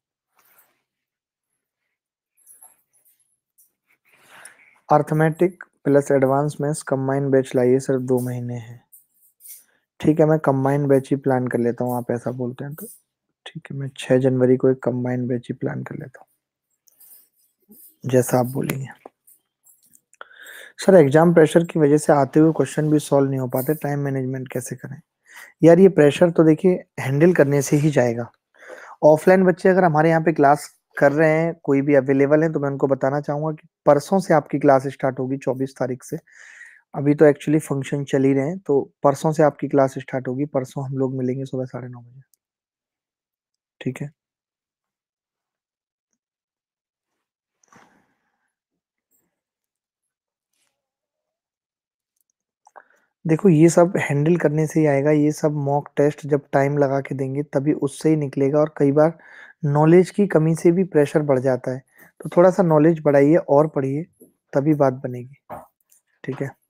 arithmetic plus advance maths combine batch लाइए सर, दो महीने हैं। ठीक है मैं कंबाइन बैच ही प्लान कर लेता हूँ, आप ऐसा बोलते हैं तो ठीक है, मैं छह जनवरी को एक कंबाइन बैच ही प्लान कर लेता हूँ, जैसा आप बोलेंगे। सर एग्जाम प्रेशर की वजह से आते हुए क्वेश्चन भी सॉल्व नहीं हो पाते, टाइम मैनेजमेंट कैसे करें? यार ये प्रेशर तो देखिए हैंडल करने से ही जाएगा। ऑफलाइन बच्चे अगर हमारे यहाँ पे क्लास कर रहे हैं, कोई भी अवेलेबल है, तो मैं उनको बताना चाहूंगा कि परसों से आपकी क्लास स्टार्ट होगी, चौबीस तारीख से, अभी तो एक्चुअली फंक्शन चल ही रहे हैं, तो परसों से आपकी क्लास स्टार्ट होगी। परसों हम लोग मिलेंगे सुबह साढ़े नौ बजे। ठीक है। देखो ये सब हैंडल करने से ही आएगा। ये सब मॉक टेस्ट जब टाइम लगा के देंगे तभी उससे ही निकलेगा। और कई बार नॉलेज की कमी से भी प्रेशर बढ़ जाता है, तो थोड़ा सा नॉलेज बढ़ाइए और पढ़िए, तभी बात बनेगी। ठीक है।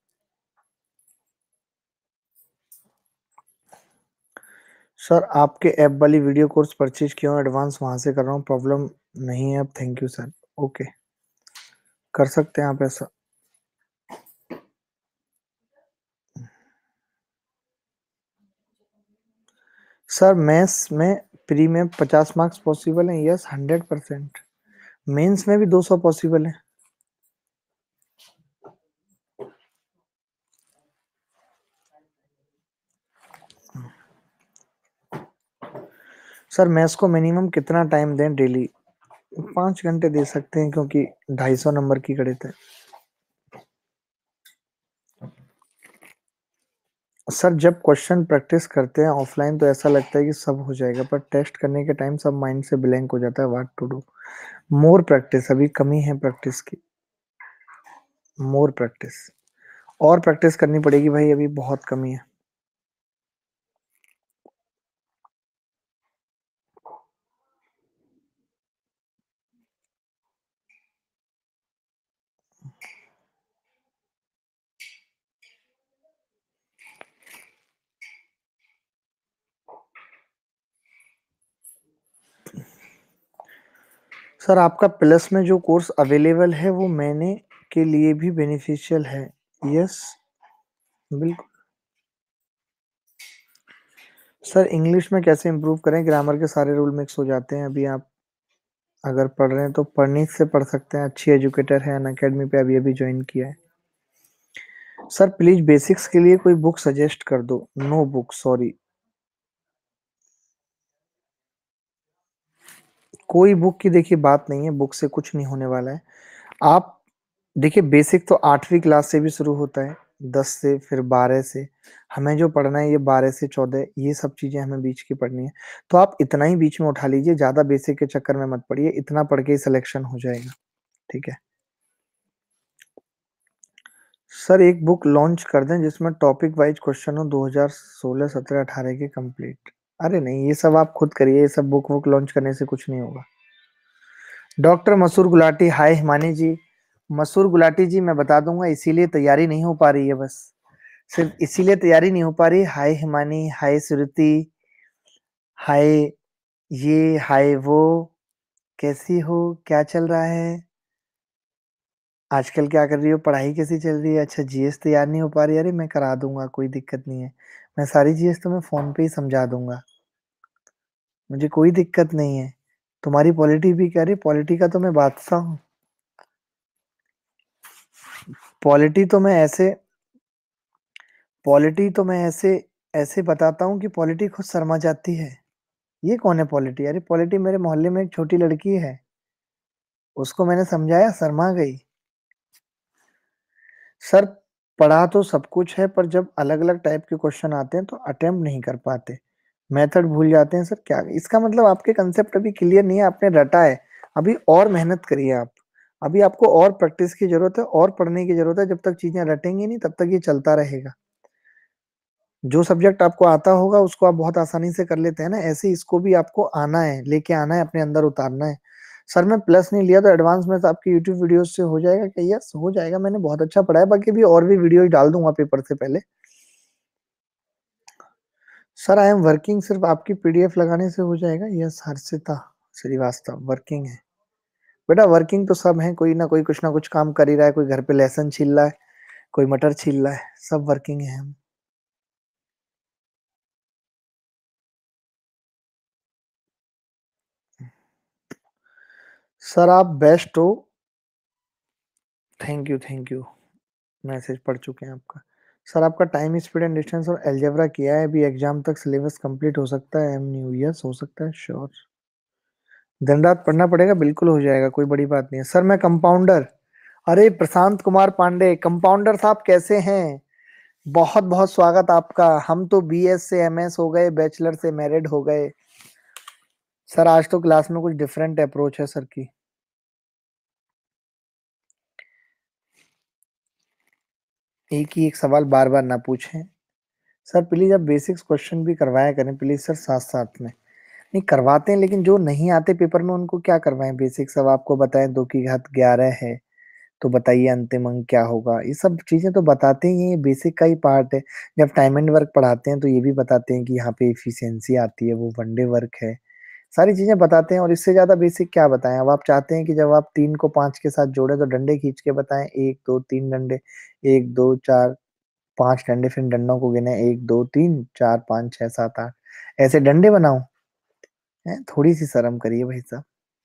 सर आपके ऐप वाली वीडियो कोर्स परचेज किया हूँ, एडवांस वहां से कर रहा हूँ, प्रॉब्लम नहीं है अब। Thank you sir. ओके, कर सकते हैं आप ऐसा। सर मैथ्स में प्री में पचास मार्क्स पॉसिबल है? Yes, hundred percent. मेंस में भी दो सौ पॉसिबल है। सर मैथ्स को मिनिमम कितना टाइम दें डेली? पाँच घंटे दे सकते हैं, क्योंकि ढाई सौ नंबर की गणित है। सर जब क्वेश्चन प्रैक्टिस करते हैं ऑफलाइन तो ऐसा लगता है कि सब हो जाएगा, पर टेस्ट करने के टाइम सब माइंड से ब्लैंक हो जाता है। What to do? More practice, अभी कमी है प्रैक्टिस की। मोर प्रैक्टिस, और प्रैक्टिस करनी पड़ेगी भाई, अभी बहुत कमी है। सर आपका प्लस में जो कोर्स अवेलेबल है वो मैंने के लिए भी बेनिफिशियल है। यस, बिल्कुल। सर इंग्लिश में कैसे इम्प्रूव करें? ग्रामर के सारे रूल मिक्स हो जाते हैं। अभी आप अगर पढ़ रहे हैं तो पढ़ने से पढ़ सकते हैं। अच्छी एजुकेटर है, अनअकैडमी पे अभी अभी ज्वाइन किया है। सर प्लीज बेसिक्स के लिए कोई बुक सजेस्ट कर दो। No book, sorry. कोई बुक की देखिए बात नहीं है, बुक से कुछ नहीं होने वाला है। आप देखिए, बेसिक तो आठवीं क्लास से भी शुरू होता है, दस से, फिर बारह से। हमें जो पढ़ना है ये बारह से चौदह, ये सब चीजें हमें बीच की पढ़नी है। तो आप इतना ही बीच में उठा लीजिए, ज्यादा बेसिक के चक्कर में मत पड़िए, इतना पढ़ के ही सिलेक्शन हो जाएगा। ठीक है। सर एक बुक लॉन्च कर दें जिसमें टॉपिक वाइज क्वेश्चन हो, दो हज़ार सोलह सत्रह अठारह के कंप्लीट। अरे नहीं, ये सब आप खुद करिए, ये सब बुक बुक लॉन्च करने से कुछ नहीं होगा। डॉक्टर मसूर गुलाटी, हाय हिमानी जी। मसूर गुलाटी जी, मैं बता दूंगा, इसीलिए तैयारी नहीं हो पा रही है बस। सिर्फ इसीलिए तैयारी नहीं हो पा रही। हाय हिमानी, हाय श्रुति, हाय ये, हाय वो, कैसी हो, क्या चल रहा है आजकल, क्या कर रही हो, पढ़ाई कैसी चल रही है? अच्छा जीएस तैयार नहीं हो पा रही? अरे मैं करा दूंगा, कोई दिक्कत नहीं है। मैं सारी जीएस तुम्हें फोन पे ही समझा दूंगा, मुझे कोई दिक्कत नहीं है। तुम्हारी पॉलिटी भी कह रही, पॉलिटी का तो मैं बादशाह हूँ। पॉलिटी तो मैं ऐसे पॉलिटी तो मैं ऐसे ऐसे बताता हूँ कि पॉलिटी खुद शर्मा जाती है। ये कौन है पॉलिटी? अरे पॉलिटी मेरे मोहल्ले में एक छोटी लड़की है, उसको मैंने समझाया, शर्मा गई। सर पढ़ा तो सब कुछ है, पर जब अलग अलग टाइप के क्वेश्चन आते हैं तो अटेम्प्ट नहीं कर पाते, मेथड भूल जाते हैं। सर क्या इसका मतलब? आपके कंसेप्ट अभी क्लियर नहीं है, आपने रटा है। अभी और मेहनत करिए आप। अभी आपको और प्रैक्टिस की जरूरत है, और पढ़ने की जरूरत है। जब तक चीजें रटेंगी नहीं तब तक ये चलता रहेगा। जो सब्जेक्ट आपको आता होगा उसको आप बहुत आसानी से कर लेते हैं ना, ऐसे ही इसको भी आपको आना है, लेके आना है, अपने अंदर उतारना है। सर मैं प्लस नहीं लिया तो एडवांस में तो आपकी यूट्यूब वीडियोस से हो जाएगा क्या? यस हो जाएगा, मैंने बहुत अच्छा पढ़ा है। बाकी भी और भी वीडियो डाल दूंगा पेपर से पहले। सर आई एम वर्किंग, सिर्फ आपकी पीडीएफ लगाने से हो जाएगा? यस, हर्षिता श्रीवास्तव वर्किंग है। बेटा वर्किंग तो सब है, कोई ना कोई कुछ ना कुछ काम कर ही रहा है। कोई घर पे लहसुन छील रहा है, कोई मटर छील रहा है, सब वर्किंग है हम। सर आप बेस्ट हो। Thank you, thank you. Message पढ़ चुके हैं आपका। सर आपका टाइम स्पीड एंड डिस्टेंस और अलजेब्रा किया है, अभी एग्जाम तक सिलेबस कंप्लीट हो सकता है? एम न्यू, यस हो सकता है, श्योर। दिन रात पढ़ना पड़ेगा, बिल्कुल हो जाएगा, कोई बड़ी बात नहीं है। सर मैं कंपाउंडर अरे प्रशांत कुमार पांडे, कंपाउंडर साहब कैसे हैं? बहुत बहुत स्वागत आपका। हम तो बीएस से एमएस हो गए, बैचलर से मैरिड हो गए। सर आज तो क्लास में कुछ डिफरेंट अप्रोच है सर की। एक ही एक सवाल बार बार ना पूछें सर प्लीज। आप बेसिक्स क्वेश्चन भी करवाया करें प्लीज सर, साथ साथ में। नहीं करवाते हैं, लेकिन जो नहीं आते पेपर में उनको क्या करवाएं बेसिक्स। अब आपको बताएं दो की घात ग्यारह है तो बताइए अंतिम अंक क्या होगा। ये सब चीजें तो बताते ही हैं, ये बेसिक का ही पार्ट है। जब टाइम एंड वर्क पढ़ाते हैं तो ये भी बताते हैं कि यहाँ पे एफिशिएंसी आती है, वो वनडे वर्क है। सारी चीजें बताते हैं, और इससे ज्यादा बेसिक क्या बताएं। अब आप चाहते हैं कि जब आप तीन को पांच के साथ जोड़े तो डंडे खींच के बताएं, एक दो तीन डंडे, एक दो चार पांच डंडे, फिर डंडों को गिने, एक दो तीन चार पांच छह सात आठ, ऐसे डंडे बनाऊं? हैं? थोड़ी सी शर्म करिए भाई साहब।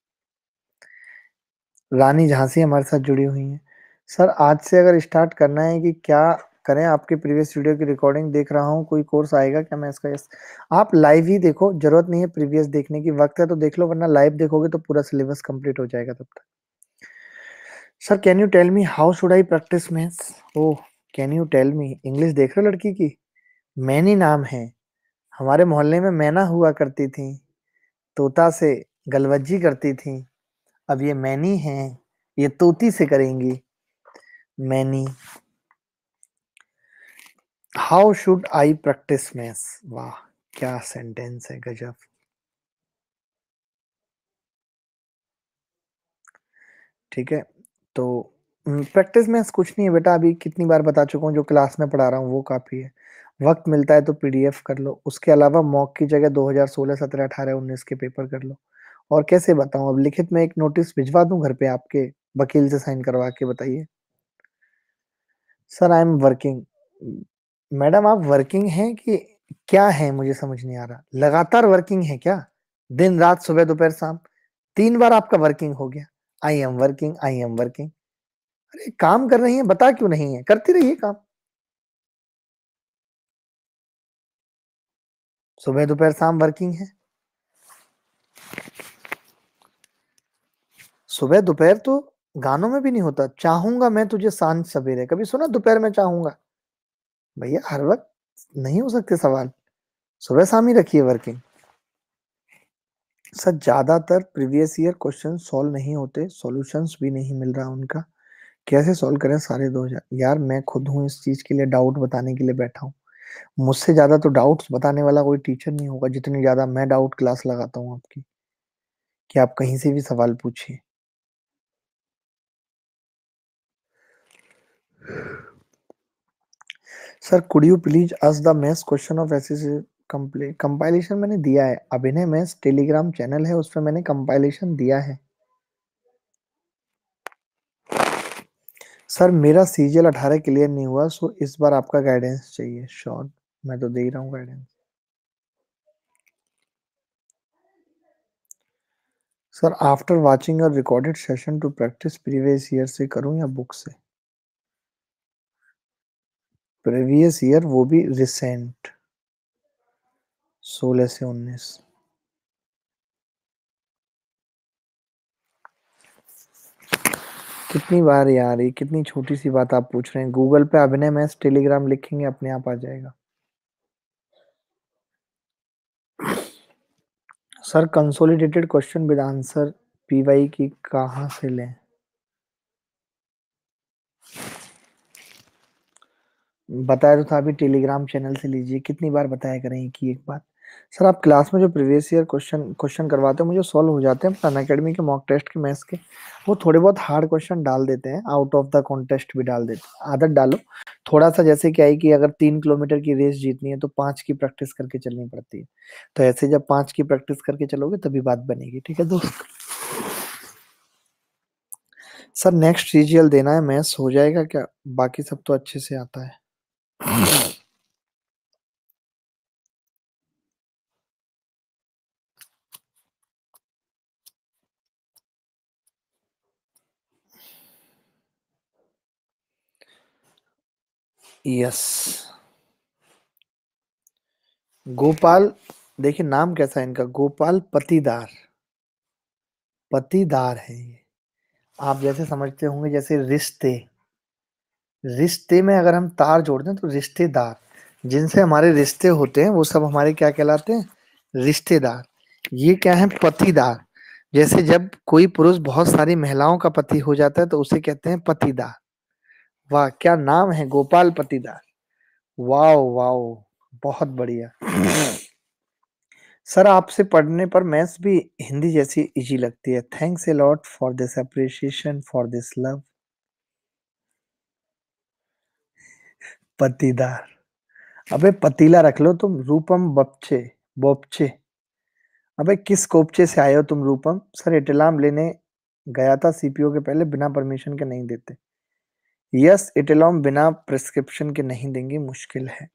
रानी झांसी हमारे साथ जुड़ी हुई हैं। सर आज से अगर स्टार्ट करना है कि क्या करें, आपके प्रीवियस वीडियो की रिकॉर्डिंग देख रहा हूँ, कोई कोर्स आएगा क्या? मैं इसका यस। आप लाइव ही देखो, जरूरत नहीं है प्रीवियस देखने की। वक्त है तो देख लो, वरना लाइव देखोगे तो पूरा सिलेबस कंप्लीट हो जाएगा तब तक। Sir can you tell me how should I practice maths? Oh, can you tell me. English देख रहे हो लड़की की? मैनी नाम है। हमारे मोहल्ले में मैना हुआ करती थी, तोता से गलवज्जी करती थी। अब ये मैनी है, ये तोती से करेंगी। Many. How should I practice maths? वाह क्या सेंटेंस है, गजब। ठीक है, तो प्रैक्टिस मैथ्स कुछ नहीं है बेटा, अभी कितनी बार बता चुका हूँ, जो क्लास में पढ़ा रहा हूँ वो काफी है। वक्त मिलता है तो पीडीएफ कर लो, उसके अलावा मॉक की जगह दो हज़ार सोलह, सत्रह, अठारह, उन्नीस के पेपर कर लो। और कैसे बताऊं, अब लिखित में एक नोटिस भिजवा दूं घर पे आपके, वकील से साइन करवा के? बताइए। Sir I am working. Madam आप वर्किंग हैं कि क्या है, मुझे समझ नहीं आ रहा। लगातार वर्किंग है क्या? दिन रात सुबह दोपहर शाम तीन बार आपका वर्किंग हो गया। I am working, I am working. अरे काम कर रही है, बता क्यों नहीं है? करती रहिए काम। सुबह दोपहर शाम वर्किंग है। सुबह दोपहर तो गानों में भी नहीं होता। चाहूंगा मैं तुझे सांझ सवेरे, कभी सुना दोपहर में चाहूंगा? भैया हर वक्त नहीं हो सकते सवाल, सुबह शाम ही रखिए वर्किंग। सर ज्यादातर प्रीवियस ईयर क्वेश्चन सॉल्व नहीं होते, सॉल्यूशंस भी नहीं मिल रहा उनका। कैसे सॉल्व करें सारे दो हजार? यार मैं खुद हूँ इस चीज के लिए डाउट बताने के लिए बैठा हूँ। मुझसे ज्यादा तो डाउट्स बताने वाला कोई टीचर नहीं होगा, जितनी ज्यादा मैं डाउट क्लास लगाता हूँ आपकी, कि आप कहीं से भी सवाल पूछिए। Sir could you please us the maths question of SSC complete? Compilation मैंने दिया है, अभिनय मैथ्स टेलीग्राम चैनल है, उसमें मैंने कंपाइलेशन दिया है। सर मेरा सीजीएल अठारह क्लियर नहीं हुआ, सो इस बार आपका गाइडेंस चाहिए। श्योर, मैं तो दे ही रहा हूँ guidance. Sir after watching your recorded session to practice previous year से करूं या बुक से? प्रीवियस ईयर वो भी रिसेंट, सोलह से उन्नीस। कितनी बार यार, ये कितनी छोटी सी बात आप पूछ रहे हैं। गूगल पे अभिनय मैथ्स टेलीग्राम लिखेंगे अपने आप आ जाएगा। Sir consolidated question with answer PY की कहाँ से लें? बताया तो था अभी, टेलीग्राम चैनल से लीजिए। कितनी बार बताया करें कि एक बात। सर आप क्लास में जो प्रीवियस ईयर क्वेश्चन क्वेश्चन करवाते हैं मुझे सॉल्व हो जाते हैं, अनअकैडमी के मॉक टेस्ट के मैथ्स के। वो थोड़े बहुत हार्ड क्वेश्चन डाल देते हैं, आउट ऑफ द कॉन्टेस्ट भी डाल देते हैं। आदत डालो थोड़ा सा। जैसे क्या है कि अगर तीन किलोमीटर की रेस जीतनी है तो पांच की प्रैक्टिस करके चलनी पड़ती है। तो ऐसे जब पांच की प्रैक्टिस करके चलोगे तभी बात बनेगी, ठीक है दोस्त? सर नेक्स्ट सीजीएल देना है, मैथ्स हो जाएगा क्या? बाकी सब तो अच्छे से आता है। यस। गोपाल, देखिए नाम कैसा है इनका, गोपाल पतीदार। पतीदार है ये। आप जैसे समझते होंगे जैसे रिश्ते, रिश्ते में अगर हम तार जोड़ दें तो रिश्तेदार, जिनसे हमारे रिश्ते होते हैं वो सब हमारे क्या कहलाते हैं, रिश्तेदार। ये क्या है, पतिदार। जैसे जब कोई पुरुष बहुत सारी महिलाओं का पति हो जाता है तो उसे कहते हैं पतिदार। वाह क्या नाम है, गोपाल पतिदार। वाओ वाओ, बहुत बढ़िया। सर आपसे पढ़ने पर मैथ्स भी हिंदी जैसी इजी लगती है। Thanks a lot for this appreciation for this love. Patidar, अबे पतीला रख लो तुम। रूपम बप्चे, बोपचे। अबे किस कोपचे से आए हो तुम रूपम? सर एटेलाम लेने गया था सीपीओ के पहले, बिना परमिशन के नहीं देते। यस, एटेलॉम बिना प्रिस्क्रिप्शन के नहीं देंगे, मुश्किल है।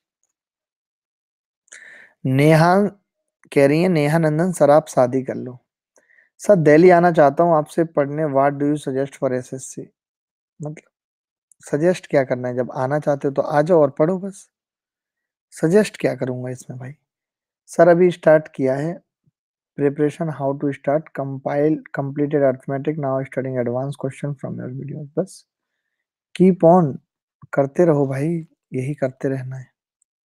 नेहा कह रही है, नेहा नंदन सर आप शादी कर लो। सर दिल्ली आना चाहता हूँ आपसे पढ़ने, what do you suggest for SSC. मतलब सजेस्ट क्या करना है, जब आना चाहते हो तो आ जाओ और पढ़ो बस। सजेस्ट क्या करूंगा इसमें भाई। सर अभी स्टार्ट किया है preparation, how to start, compile completed arithmetic, now studying advance question from your video. बस कीप ऑन करते रहो भाई, यही करते रहना है।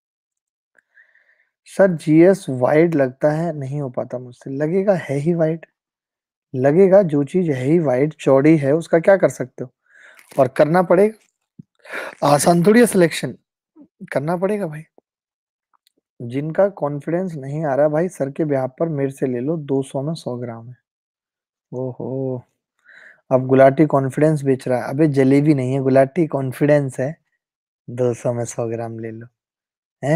सर जीएस वाइड लगता है, नहीं हो पाता मुझसे। लगेगा, है ही वाइड। लगेगा, जो चीज है ही वाइड चौड़ी है उसका क्या कर सकते हो। और करना पड़ेगा, आसान थोड़ी है सिलेक्शन, करना पड़ेगा भाई। जिनका कॉन्फिडेंस नहीं आ रहा भाई, सर के ब्याह पर मेरे से ले लो, दो सौ में सौ ग्राम है। ओहो, अब गुलाटी कॉन्फिडेंस बेच रहा है। अबे जलेबी नहीं है गुलाटी, कॉन्फिडेंस है। दो सौ में सौ ग्राम ले लो, हैं।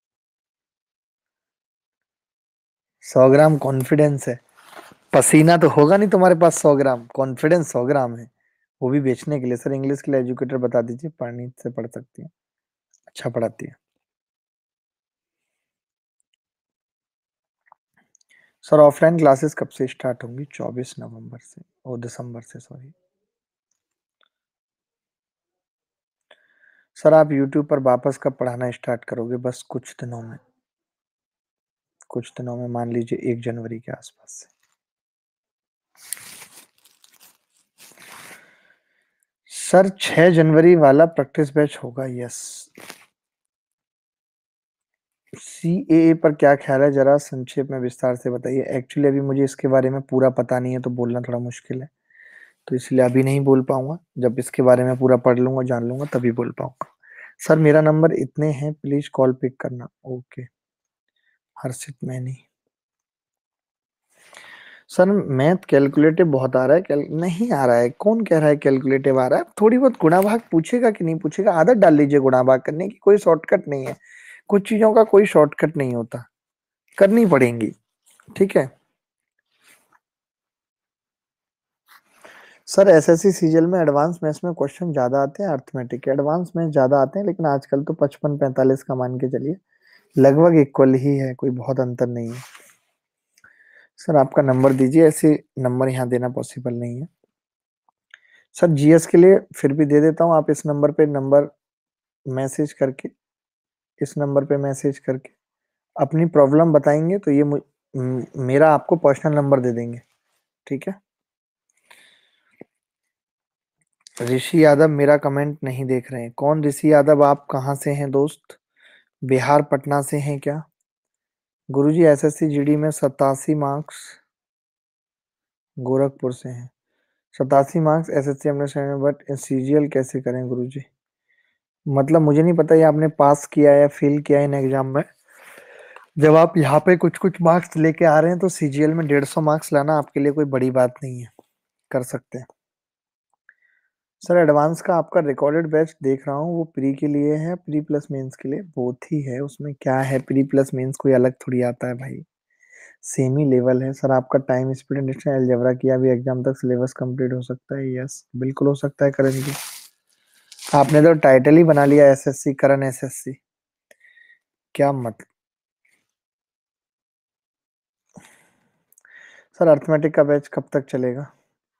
सौ ग्राम कॉन्फिडेंस है, पसीना तो होगा नहीं तुम्हारे पास। सौ ग्राम कॉन्फिडेंस, सौ ग्राम है, वो भी बेचने के लिए। सर इंग्लिश के लिए एजुकेटर बता दीजिए, पढ़नी से पढ़ सकती है, अच्छा पढ़ाती है। सर ऑफलाइन क्लासेस कब से स्टार्ट होंगी? चौबीस नवंबर से, ओ दिसंबर से, सॉरी। सर आप यूट्यूब पर वापस कब पढ़ाना स्टार्ट करोगे? बस कुछ दिनों में, कुछ दिनों में, मान लीजिए एक जनवरी के आसपास से। सर छह जनवरी वाला प्रैक्टिस बैच होगा? यस। सीएए पर क्या ख्याल है, जरा संक्षेप में विस्तार से बताइए। एक्चुअली अभी मुझे इसके बारे में पूरा पता नहीं है तो बोलना थोड़ा मुश्किल है, तो इसलिए अभी नहीं बोल पाऊंगा। जब इसके बारे में पूरा पढ़ लूंगा, जान लूंगा, तभी बोल पाऊंगा। सर मेरा नंबर इतने हैं, प्लीज कॉल पिक करना। Okay, Harshit many. Sir math calculative बहुत आ रहा है। कैल... नहीं आ रहा है, कौन कह रहा है कैलकुलेटिव आ रहा है? थोड़ी बहुत गुणा भाग पूछेगा कि नहीं पूछेगा, आदत डाल लीजिए गुणा भाग करने की, कोई शॉर्टकट नहीं है। कुछ चीजों का कोई शॉर्टकट नहीं होता, करनी पड़ेंगी, ठीक है। सर एसएससी सीजीएल में एडवांस मैथ्स में क्वेश्चन ज्यादा आते हैं, अर्थमेटिक के एडवांस में ज्यादा आते हैं, लेकिन आजकल तो पचपन पैंतालीस का मान के चलिए, लगभग इक्वल ही है, कोई बहुत अंतर नहीं है। सर आपका नंबर दीजिए, ऐसे नंबर यहाँ देना पॉसिबल नहीं है। सर जीएस के लिए फिर भी दे देता हूँ, आप इस नंबर पे नंबर मैसेज करके, इस नंबर पे मैसेज करके अपनी प्रॉब्लम बताएंगे तो ये मु- म- मेरा आपको पर्सनल नंबर दे देंगे, ठीक है। ऋषि यादव मेरा कमेंट नहीं देख रहे हैं। कौन ऋषि यादव? आप कहाँ से हैं दोस्त? बिहार पटना से हैं क्या? गुरुजी एसएससी जीडी में सतासी मार्क्स, गोरखपुर से हैं। सतासी मार्क्स एसएससी हमने, बट सीजीएल कैसे करें गुरुजी? मतलब मुझे नहीं पता ये आपने पास किया है या फेल किया है इन एग्जाम में। जब आप यहाँ पे कुछ कुछ मार्क्स लेके आ रहे हैं तो सीजीएल में डेढ़ सौ मार्क्स लाना आपके लिए कोई बड़ी बात नहीं है, कर सकते हैं। सर एडवांस का आपका रिकॉर्डेड बैच देख रहा हूँ, वो प्री के लिए है, प्री प्लस मेंस के लिए, बोथ ही है। उसमें क्या है, प्री प्लस मेंस कोई अलग थोड़ी आता है भाई, सेम ही लेवल है। सर आपका time speed and distance algebra किया भी एग्जाम तक सिलेबस कंप्लीट हो सकता है? यस बिल्कुल हो सकता है करण जी। आपने तो टाइटल ही बना लिया एसएससी करण एसएससी, क्या मत। सर अर्थमेटिक का बैच कब तक चलेगा?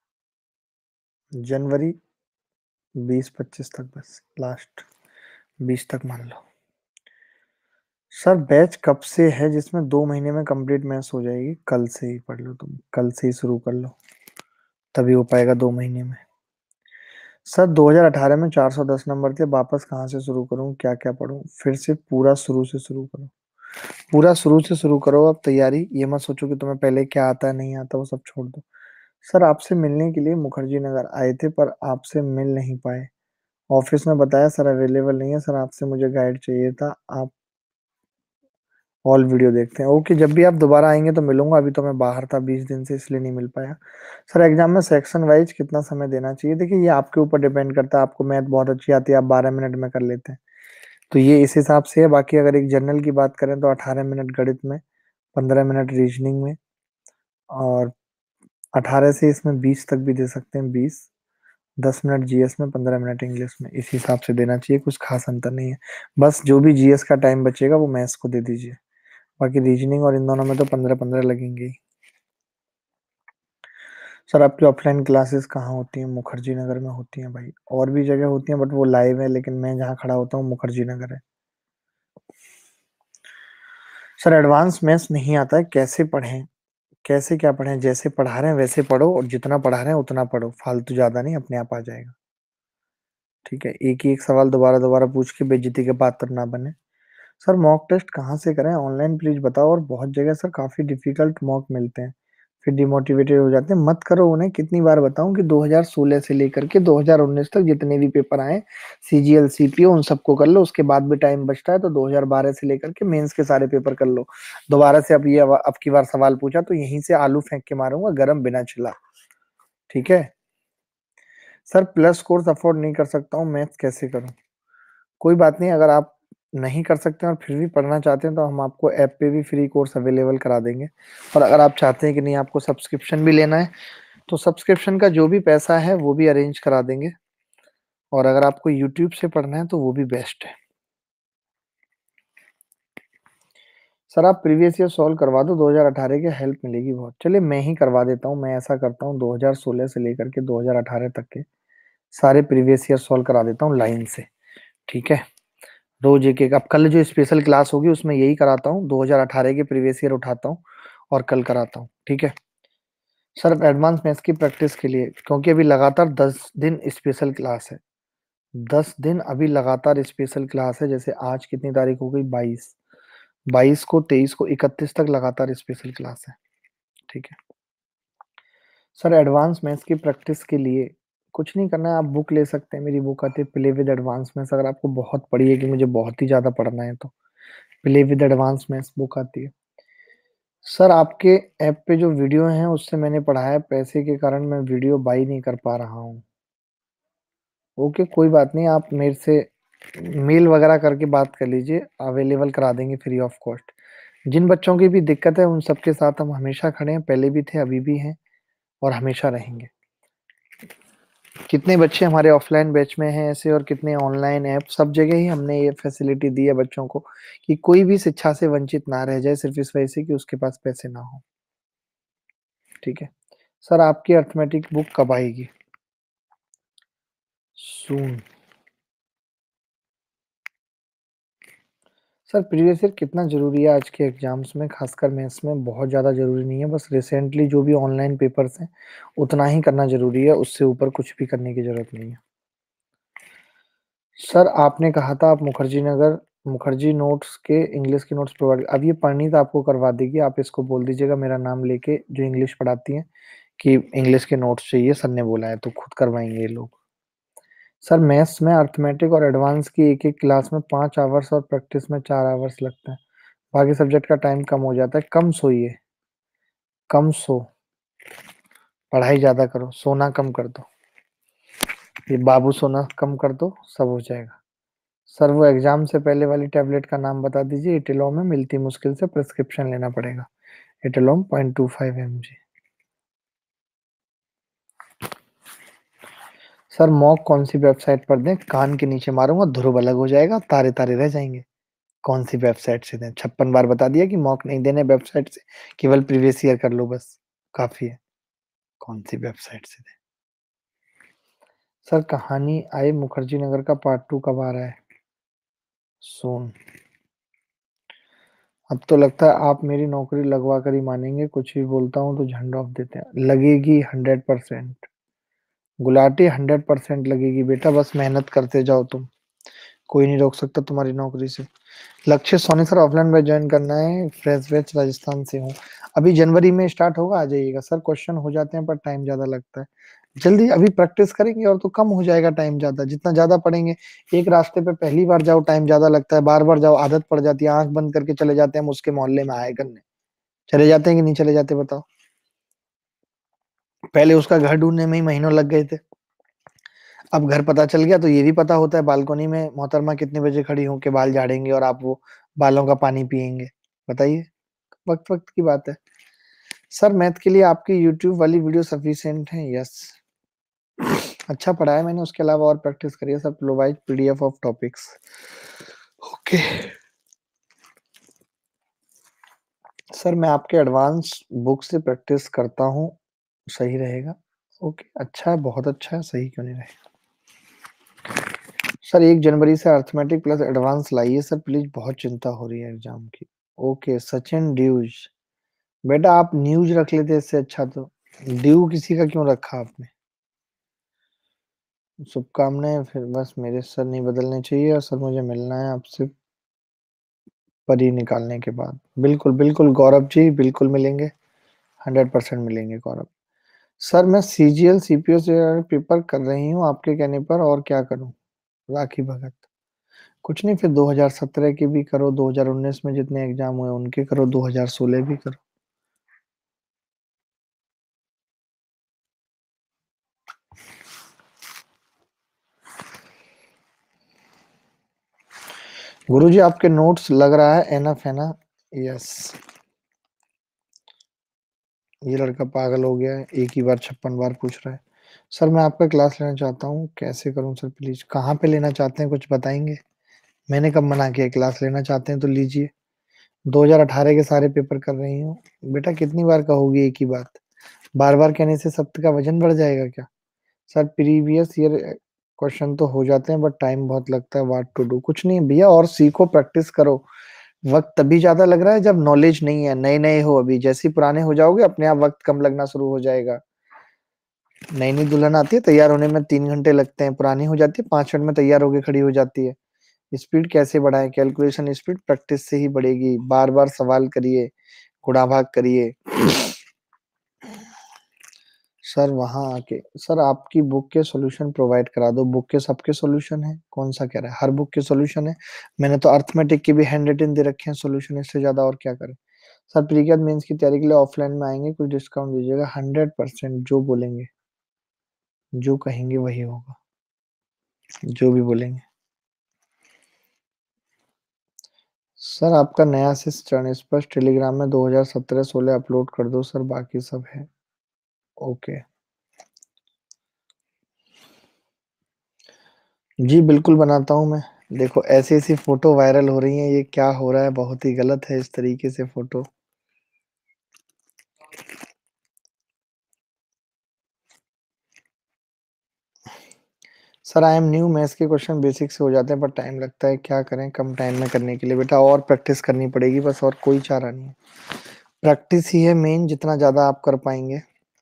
जनवरी बीस पच्चीस तक, बस लास्ट बीस तक मान लो। सर बैच कब से है जिसमें दो महीने में कंप्लीट मैथ्स हो जाएगी? कल से ही पढ़ लो तुम, कल से ही शुरू कर लो, तभी हो पाएगा दो महीने में। सर दो हज़ार अठारह में चार सौ दस नंबर थे, वापस कहाँ से शुरू करूँ, क्या क्या पढूं? फिर से पूरा शुरू से शुरू करो, पूरा शुरू से शुरू करो अब तैयारी। ये मत सोचो कि तुम्हें पहले क्या आता है नहीं आता, वो सब छोड़ दो। सर आपसे मिलने के लिए मुखर्जी नगर आए थे पर आपसे मिल नहीं पाए। ऑफिस में बताया सर अवेलेबल नहीं है। सर आपसे मुझे गाइड चाहिए था। आप ऑल वीडियो देखते हैं। ओके, जब भी आप दोबारा आएंगे तो मिलूंगा। अभी तो मैं बाहर था बीस दिन से, इसलिए नहीं मिल पाया। सर एग्जाम में सेक्शन वाइज कितना समय देना चाहिए? देखिए ये आपके ऊपर डिपेंड करता है। आपको मैथ बहुत अच्छी आती है, आप बारह मिनट में कर लेते हैं, तो ये इस हिसाब से है। बाकी अगर एक जनरल की बात करें तो अठारह मिनट गणित में, पंद्रह मिनट रीजनिंग में, और अठारह से इसमें बीस तक भी दे सकते हैं। बीस, दस मिनट जीएस में, पंद्रह मिनट इंग्लिश में, इस हिसाब से देना चाहिए। कुछ खास अंतर नहीं है। बस जो भी जीएस का टाइम बचेगा वो मैथ्स को दे दीजिए। बाकी रीजनिंग और इन दोनों में तो पंद्रह पंद्रह लगेंगे ही। सर आपकी ऑफलाइन क्लासेस कहाँ होती हैं? मुखर्जी नगर में होती हैं भाई। और भी जगह होती हैं बट वो लाइव है, लेकिन मैं जहाँ खड़ा होता हूँ मुखर्जी नगर है। सर एडवांस मैथ्स नहीं आता है, कैसे पढ़ें? कैसे क्या पढ़ें? जैसे पढ़ा रहे हैं वैसे पढ़ो, और जितना पढ़ा रहे हैं उतना पढ़ो, फालतू ज्यादा नहीं, अपने आप आ जाएगा। ठीक है, एक ही एक सवाल दोबारा दोबारा पूछ के बेइज्जती के पात्र ना बने। सर मॉक टेस्ट कहाँ से करें? ऑनलाइन प्लीज बताओ। और बहुत जगह सर काफी डिफिकल्ट मॉक मिलते हैं, फिर डिमोटिवेटेड हो जाते हैं। मत करो उन्हें। कितनी बार बताऊं कि दो हज़ार सोलह से लेकर के दो हज़ार उन्नीस तक जितने भी पेपर आए सीजीएल सीपीओ उन सबको कर लो। उसके बाद भी टाइम बचता है तो दो हज़ार बारह से लेकर के मेंस के सारे पेपर कर लो। दोबारा से अब ये अब अब की बार सवाल पूछा तो यहीं से आलू फेंक के मारूंगा गरम, बिना छिला। ठीक है। सर प्लस कोर्स अफोर्ड नहीं कर सकता हूँ, मैथ कैसे करूँ? कोई बात नहीं, अगर आप नहीं कर सकते हैं और फिर भी पढ़ना चाहते हैं तो हम आपको ऐप पे भी फ्री कोर्स अवेलेबल करा देंगे। और अगर आप चाहते हैं कि नहीं आपको सब्सक्रिप्शन भी लेना है तो सब्सक्रिप्शन का जो भी पैसा है वो भी अरेंज करा देंगे। और अगर आपको यूट्यूब से पढ़ना है तो वो भी बेस्ट है। सर आप प्रीवियस ईयर सॉल्व करवा दो, दो हज़ार अठारह की हेल्प मिलेगी बहुत। चलिए मैं ही करवा देता हूँ। मैं ऐसा करता हूँ दो हज़ार सोलह से लेकर के दो हज़ार अठारह तक के सारे प्रीवियस ईयर सॉल्व करा देता हूँ लाइन से। ठीक है, रोज एक एक। अब कल जो स्पेशल क्लास होगी उसमें यही कराता हूँ, दो हज़ार अठारह के प्रीवियस ईयर उठाता हूँ और कल कराता हूँ। ठीक है। सर अब एडवांस मैथ्स की प्रैक्टिस के लिए, क्योंकि अभी लगातार दस दिन स्पेशल क्लास है, दस दिन अभी लगातार स्पेशल क्लास है। जैसे आज कितनी तारीख हो गई? बाईस, बाईस को, तेईस को, इकतीस तक लगातार स्पेशल क्लास है। ठीक है। सर एडवांस मैथ्स की प्रैक्टिस के लिए कुछ नहीं करना है, आप बुक ले सकते हैं। मेरी बुक आती है प्ले विद एडवांस मैथ्स। अगर आपको बहुत पढ़ी है कि मुझे बहुत ही ज्यादा पढ़ना है तो play with advance maths book आती है। सर आपके ऐप पे जो वीडियो हैं उससे मैंने पढ़ा है, पैसे के कारण मैं वीडियो बाई नहीं कर पा रहा हूँ। ओके, कोई बात नहीं, आप मेरे से मेल वगैरह करके बात कर लीजिए, अवेलेबल करा देंगे फ्री ऑफ कॉस्ट। जिन बच्चों की भी दिक्कत है उन सबके साथ हम हमेशा खड़े हैं, पहले भी थे, अभी भी हैं और हमेशा रहेंगे। कितने बच्चे हमारे ऑफलाइन बैच में हैं ऐसे, और कितने ऑनलाइन ऐप, सब जगह ही हमने ये फैसिलिटी दी है बच्चों को कि कोई भी शिक्षा से वंचित ना रह जाए, सिर्फ इस वजह से कि उसके पास पैसे ना हो। ठीक है। सर आपकी अर्थमेटिक बुक कब आएगी? सून। सर प्रीवियस ईयर कितना जरूरी है आज के एग्जाम्स में, खासकर मैथ्स में? बहुत ज़्यादा जरूरी नहीं है, बस रिसेंटली जो भी ऑनलाइन पेपर्स हैं उतना ही करना जरूरी है, उससे ऊपर कुछ भी करने की जरूरत नहीं है। सर आपने कहा था आप मुखर्जी नगर, मुखर्जी नोट्स के इंग्लिश के नोट्स प्रोवाइड, अब ये पढ़नी तो आपको करवा देगी। आप इसको बोल दीजिएगा मेरा नाम लेके, जो इंग्लिश पढ़ाती हैं, कि इंग्लिश के नोट्स चाहिए, सर ने बोला है, तो खुद करवाएंगे ये लोग। सर मैथ्स में अर्थमेटिक और एडवांस की एक एक क्लास में पाँच आवर्स और प्रैक्टिस में चार आवर्स लगते हैं। बाकी सब्जेक्ट का टाइम कम हो जाता है। कम सोइए, कम सो, पढ़ाई ज्यादा करो, सोना कम कर दो। ये बाबू सोना कम कर दो, सब हो जाएगा। सर वो एग्जाम से पहले वाली टैबलेट का नाम बता दीजिए। इटेलॉम में मिलती मुश्किल से, प्रिस्क्रिप्शन लेना पड़ेगा। इटेलॉम point two five M G. Sir mock कौन सी वेबसाइट पर दें? कान के नीचे मारूंगा, ध्रुव अलग हो जाएगा, तारे तारे रह जाएंगे। कौन सी वेबसाइट से दें? छप्पन बार बता दिया कि मॉक नहीं देने वेबसाइट से, केवल प्रीवियस ईयर कर लो बस, काफी है। कौन सी वेबसाइट से दें? सर कहानी आई मुखर्जी नगर का पार्ट टू कब आ रहा है? सोन। अब तो लगता है आप मेरी नौकरी लगवा कर ही मानेंगे, कुछ भी बोलता हूँ तो झंड ऑफ देते हैं। लगेगी hundred percent. Gulati hundred percent लगेगी बेटा, बस मेहनत करते जाओ तुम, कोई नहीं रोक सकता तुम्हारी नौकरी से। Lakshya Soni sir offline batch join करना है, फ्रेश बैच राजस्थान से हूँ। अभी जनवरी में स्टार्ट होगा, आ जाइएगा सर। क्वेश्चन हो जाते हैं पर टाइम ज्यादा लगता है। जल्दी अभी प्रैक्टिस करेंगे और तो कम हो जाएगा टाइम ज्यादा, जितना ज्यादा पढ़ेंगे। एक रास्ते पे पहली बार जाओ टाइम ज्यादा लगता है, बार बार जाओ आदत पड़ जाती है, आंख बंद करके चले जाते हैं हम उसके मोहल्ले में आए करने। चले जाते हैं कि नहीं चले जाते बताओ? पहले उसका घर ढूंढने में ही महीनों लग गए थे, अब घर पता चल गया तो ये भी पता होता है बालकनी में मोहतरमा कितने बजे खड़ी होके बाल झाड़ेंगे और आप वो बालों का पानी पियेंगे। बताइए, वक्त वक्त की बात है। सर मैथ के लिए आपकी यूट्यूब वाली वीडियो सफिशिएंट है? यस, अच्छा पढ़ा है मैंने, उसके अलावा और प्रैक्टिस करिए sir. Provide PDF of topics. Okay sir, मैं आपके एडवांस बुक से प्रैक्टिस करता हूँ, सही रहेगा। ओके, अच्छा है, बहुत अच्छा है, सही क्यों नहीं रहेगा। सर एक जनवरी से अर्थमेटिक प्लस एडवांस लाइए सर प्लीज, बहुत चिंता हो रही है एग्जाम की। ओके सचिन ड्यूज, बेटा आप न्यूज रख लेते इससे अच्छा तो। ड्यू किसी का क्यों रखा आपने? शुभकामनाएं, फिर बस मेरे सर नहीं बदलने चाहिए और सर मुझे मिलना है आपसे परी निकालने के बाद। बिल्कुल बिल्कुल गौरव जी, बिल्कुल मिलेंगे, हंड्रेड परसेंट मिलेंगे गौरव। सर मैं सीजीएल सीपीओ से पेपर कर रही हूँ आपके कहने पर, और क्या करूँ? राखी भगत, कुछ नहीं, फिर दो हज़ार सत्रह के भी करो, दो हज़ार उन्नीस में जितने एग्जाम हुए उनके करो, दो हज़ार सोलह भी करो। गुरुजी आपके नोट्स लग रहा है एनफ है ना? यस। ये लड़का पागल हो गया है, एक ही बार छप्पन बार पूछ रहा है। सर मैं आपका क्लास लेना चाहता हूँ, कैसे करूँ सर प्लीज? कहाँ पे लेना चाहते हैं कुछ बताएंगे? मैंने कब मना किया? क्लास लेना चाहते हैं तो लीजिए। दो हज़ार अठारह के सारे पेपर कर रही हूँ। बेटा कितनी बार कहोगी एक ही बात? बार बार कहने से सत्य का वजन बढ़ जाएगा क्या? सर प्रीवियस ईयर क्वेश्चन तो हो जाते हैं बट टाइम बहुत लगता है, व्हाट टू डू? कुछ नहीं भैया, और सीखो, प्रैक्टिस करो। वक्त तभी ज्यादा लग रहा है जब नॉलेज नहीं है, नए नए हो अभी। जैसे ही पुराने हो जाओगे अपने आप वक्त कम लगना शुरू हो जाएगा। नई नई दुल्हन आती है, तैयार होने में तीन घंटे लगते हैं, पुरानी हो जाती है पांच मिनट में तैयार होके खड़ी हो जाती है। स्पीड कैसे बढ़ाएं? कैलकुलेशन स्पीड प्रैक्टिस से ही बढ़ेगी, बार बार सवाल करिए, गुणा भाग करिए। सर वहां आके सर आपकी बुक के सॉल्यूशन प्रोवाइड करा दो। बुक के सबके सॉल्यूशन है? कौन सा कह रहा है? हर बुक के सॉल्यूशन है? मैंने तो अर्थमेटिक की भी हैंड रिटन दे रखे हैं सॉल्यूशन, इससे ज्यादा और क्या करें? सर प्रीवियस मेंस की तैयारी के लिए ऑफलाइन में आएंगे, कुछ डिस्काउंट दीजिएगा। हंड्रेड परसेंट जो बोलेंगे, जो कहेंगे वही होगा, जो भी बोलेंगे। सर आपका नया सिस्टम स्पष्ट टेलीग्राम में दो हज़ार सत्रह सोलह अपलोड कर दो सर, बाकी सब है। ओके जी, बिल्कुल बनाता हूँ मैं। देखो ऐसी ऐसी फोटो वायरल हो रही है, ये क्या हो रहा है? बहुत ही गलत है इस तरीके से photo. Sir I am new, maths के क्वेश्चन बेसिक से हो जाते हैं पर टाइम लगता है, क्या करें कम टाइम में करने के लिए? बेटा और प्रैक्टिस करनी पड़ेगी बस, और कोई चारा नहीं है। प्रैक्टिस ही है मेन, जितना ज्यादा आप कर पाएंगे।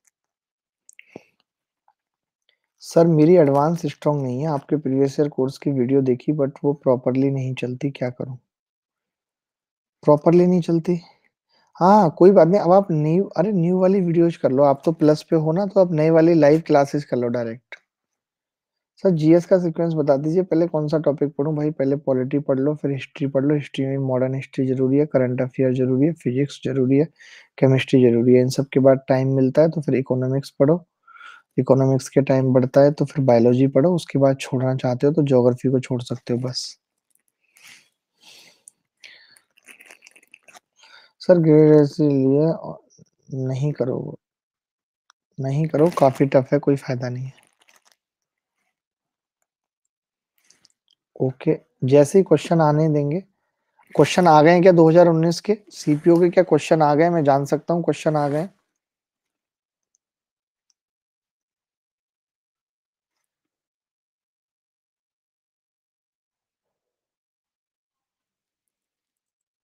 सर मेरी एडवांस स्ट्रांग नहीं है, आपके प्रीवियस ईयर कोर्स की वीडियो देखी बट वो प्रॉपरली नहीं चलती, क्या करूं? प्रॉपरली नहीं चलती? हाँ कोई बात नहीं, अब आप न्यू, अरे न्यू वाली वीडियोज कर लो, आप तो प्लस पे हो ना, तो आप नई वाली लाइव क्लासेस कर लो डायरेक्ट। सर जीएस का सीक्वेंस बता दीजिए, पहले कौन सा टॉपिक पढूं भाई? पहले पॉलिटी पढ़ लो, फिर हिस्ट्री पढ़ लो। हिस्ट्री में मॉडर्न हिस्ट्री जरूरी है, करंट अफेयर जरूरी है, फिजिक्स जरूरी है, केमिस्ट्री जरूरी है। इन सब के बाद टाइम मिलता है तो फिर इकोनॉमिक्स पढ़ो। इकोनॉमिक्स के टाइम बढ़ता है तो फिर बायोलॉजी पढ़ो। उसके बाद छोड़ना चाहते हो तो ज्योग्राफी को छोड़ सकते हो बस। सर ग्रेड लिए नहीं करो, नहीं करो, काफी टफ है, कोई फायदा नहीं है। ओके, जैसे ही क्वेश्चन आने देंगे। क्वेश्चन आ गए हैं क्या दो हज़ार उन्नीस के सीपीओ के? क्या क्वेश्चन आ गए? मैं जान सकता हूँ क्वेश्चन आ गए?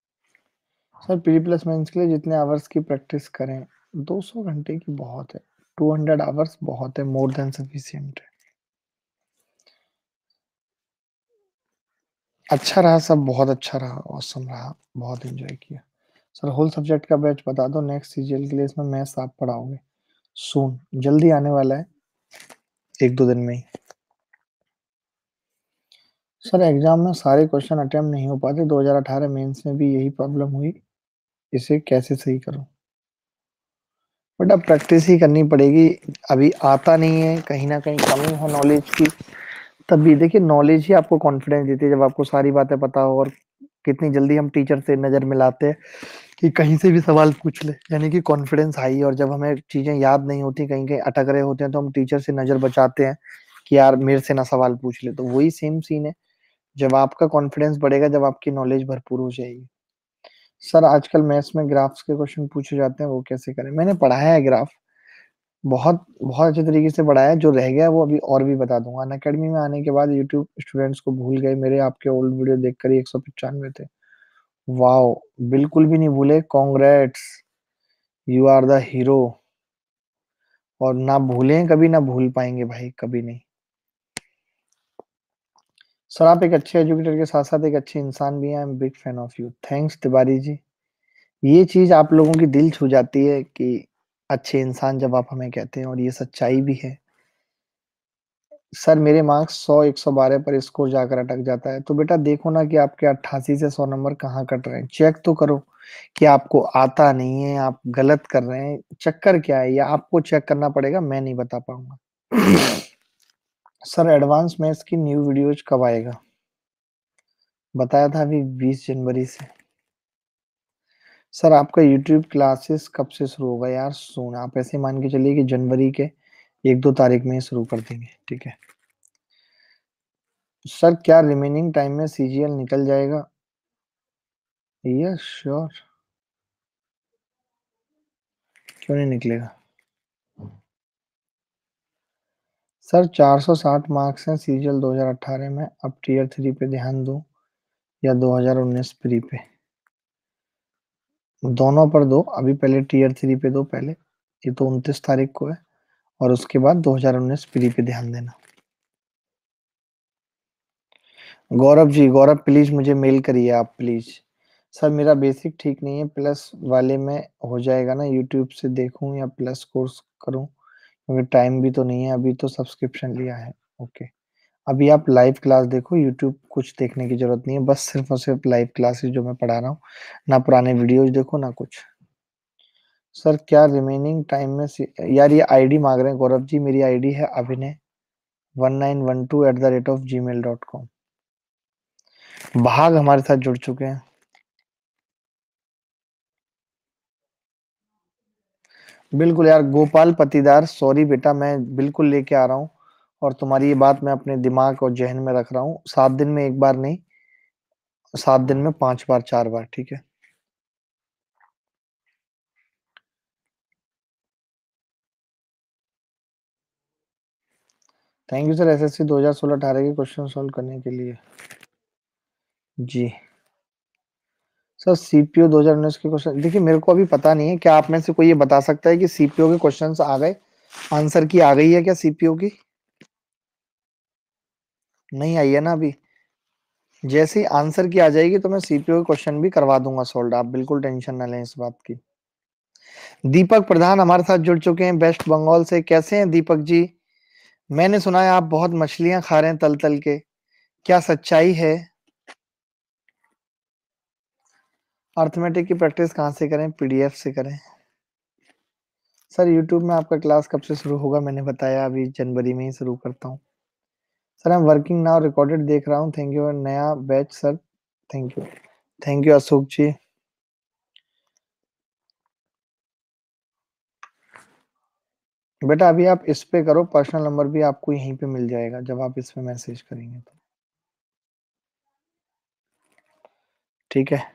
सर प्री प्लस मेंस के लिए जितने आवर्स की प्रैक्टिस करें, दो सौ घंटे की बहुत है। टू हंड्रेड आवर्स बहुत है, मोर देन सफिशिएंट है। अच्छा रहा सब, बहुत अच्छा रहा, ऑसम रहा, बहुत एंजॉय किया। सर होल सब्जेक्ट का बैच बता दो नेक्स्ट सीजीएल के लिए, इसमें मैथ्स आप पढ़ाओगे? सून, जल्दी आने वाला है, एक दो दिन में ही। सर एग्जाम में सारे क्वेश्चन अटेम्प्ट नहीं हो पाते, दो हज़ार अठारह मेंस में भी यही प्रॉब्लम हुई, इसे कैसे सही करूं? बट अब प्रैक्टिस ही करनी पड़ेगी, अभी आता नहीं है, कहीं ना कहीं कमी है नॉलेज की, तभी देखिए नॉलेज ही आपको कॉन्फिडेंस देती है, जब आपको सारी बातें पता हो। और कितनी जल्दी हम टीचर से नजर मिलाते हैं कि कहीं से भी सवाल पूछ ले, यानी कि कॉन्फिडेंस हाई है। और जब हमें चीजें याद नहीं होती, कहीं कहीं अटक रहे होते हैं, तो हम टीचर से नजर बचाते हैं कि यार मेरे से ना सवाल पूछ ले। तो वही सेम सीन है, जब आपका कॉन्फिडेंस बढ़ेगा, जब आपकी नॉलेज भरपूर हो जाएगी। सर आजकल मैथ्स में ग्राफ्स के क्वेश्चन पूछे जाते हैं, वो कैसे करें? मैंने पढ़ाया है ग्राफ, बहुत बहुत अच्छे तरीके से पढ़ाया है, जो रह गया है वो अभी और भी बता दूंगा। अनअकैडमी में आने के बाद यूट्यूब स्टूडेंट्स को भूल गए, मेरे आपके ओल्ड वीडियो देखकर ही एक सौ पचानवे थे। वाओ, बिल्कुल भी नहीं भूले, congrats, you are the hero. और ना भूलें कभी, ना भूल पाएंगे भाई, कभी नहीं। सर आप एक अच्छे एजुकेटर के साथ साथ एक अच्छे इंसान भी हैं, I am big fan of you. Thanks Tiwari ji. ये चीज आप लोगों की दिल छू जाती है कि अच्छे इंसान जब आप हमें कहते हैं, और ये सच्चाई भी है। सर मेरे मार्क्स सौ एक सौ बारह पर स्कोर जाकर अटक जाता है, तो बेटा देखो ना कि आपके अट्ठासी से सौ नंबर कहाँ कट रहे हैं, चेक तो करो कि आपको आता नहीं है, आप गलत कर रहे हैं, चक्कर क्या है, या आपको चेक करना पड़ेगा, मैं नहीं बता पाऊंगा। सर एडवांस मैथ्स की न्यू वीडियोज कब आएगा? बताया था अभी बीस जनवरी से। सर आपका यूट्यूब क्लासेस कब से शुरू होगा? यार सुन, आप ऐसे मान के चलिए कि जनवरी के एक दो तारीख में ही शुरू कर देंगे, ठीक है? सर क्या रिमेनिंग टाइम में सीजीएल निकल जाएगा? यस श्योर, क्यों नहीं निकलेगा? सर चार सौ साठ मार्क्स हैं सीजीएल दो हज़ार अठारह में, अब टीयर थ्री पे ध्यान दो या दो हज़ार उन्नीस प्री पे? दोनों पर दो, अभी पहले टीयर थ्री पे दो पहले, ये तो उनतीस तारीख को है, और उसके बाद दो हज़ार उन्नीस प्री पे ध्यान देना। गौरव जी, गौरव प्लीज मुझे मेल करिए आप प्लीज। सर मेरा बेसिक ठीक नहीं है, प्लस वाले में हो जाएगा ना? यूट्यूब से देखूं या प्लस कोर्स करूं? क्योंकि टाइम भी तो नहीं है, अभी तो सब्सक्रिप्शन लिया है। ओके, अभी आप लाइव क्लास देखो, यूट्यूब कुछ देखने की जरूरत नहीं है, बस सिर्फ और सिर्फ लाइव क्लासेस जो मैं पढ़ा रहा हूँ, ना पुराने वीडियोज देखो ना कुछ। सर क्या रिमेनिंग टाइम में सी... यार ये आईडी मांग रहे हैं गौरव जी, मेरी आईडी है Abhinay one nine one two at the rate of gmail dot com. भाग हमारे साथ जुड़ चुके हैं। बिल्कुल यार गोपाल पतीदार, सॉरी बेटा, मैं बिल्कुल लेके आ रहा हूँ, और तुम्हारी ये बात मैं अपने दिमाग और जहन में रख रहा हूँ। सात दिन में एक बार नहीं, सात दिन में पांच बार चार बार, ठीक है? थैंक यू सर एसएससी दो हज़ार सोलह अठारह के क्वेश्चन सॉल्व करने के लिए। जी सर सीपीओ दो हज़ार उन्नीस के क्वेश्चन, देखिए मेरे को अभी पता नहीं है, क्या आप में से कोई ये बता सकता है कि सीपीओ के क्वेश्चंस आ गए, आंसर की आ गई है क्या सीपीओ की? नहीं आई है ना अभी? जैसे ही आंसर की आ जाएगी तो मैं सीपीओ के क्वेश्चन भी करवा दूंगा सोल्ड, आप बिल्कुल टेंशन ना लें इस बात की। दीपक प्रधान हमारे साथ जुड़ चुके हैं वेस्ट बंगाल से, कैसे हैं दीपक जी? मैंने सुना है आप बहुत मछलियां खा रहे हैं तल तल के, क्या सच्चाई है? अर्थमेटिक की प्रैक्टिस कहाँ से करें? पीडीएफ से करें। सर यूट्यूब में आपका क्लास कब से शुरू होगा? मैंने बताया अभी जनवरी में ही शुरू करता हूँ। Sir I am working now, recorded देख रहा हूँ, थैंक यू। नया batch sir, thank you, thank you Ashok ji. बेटा अभी आप इस पे करो, पर्सनल नंबर भी आपको यहीं पे मिल जाएगा जब आप इस पे मैसेज करेंगे तो, ठीक है?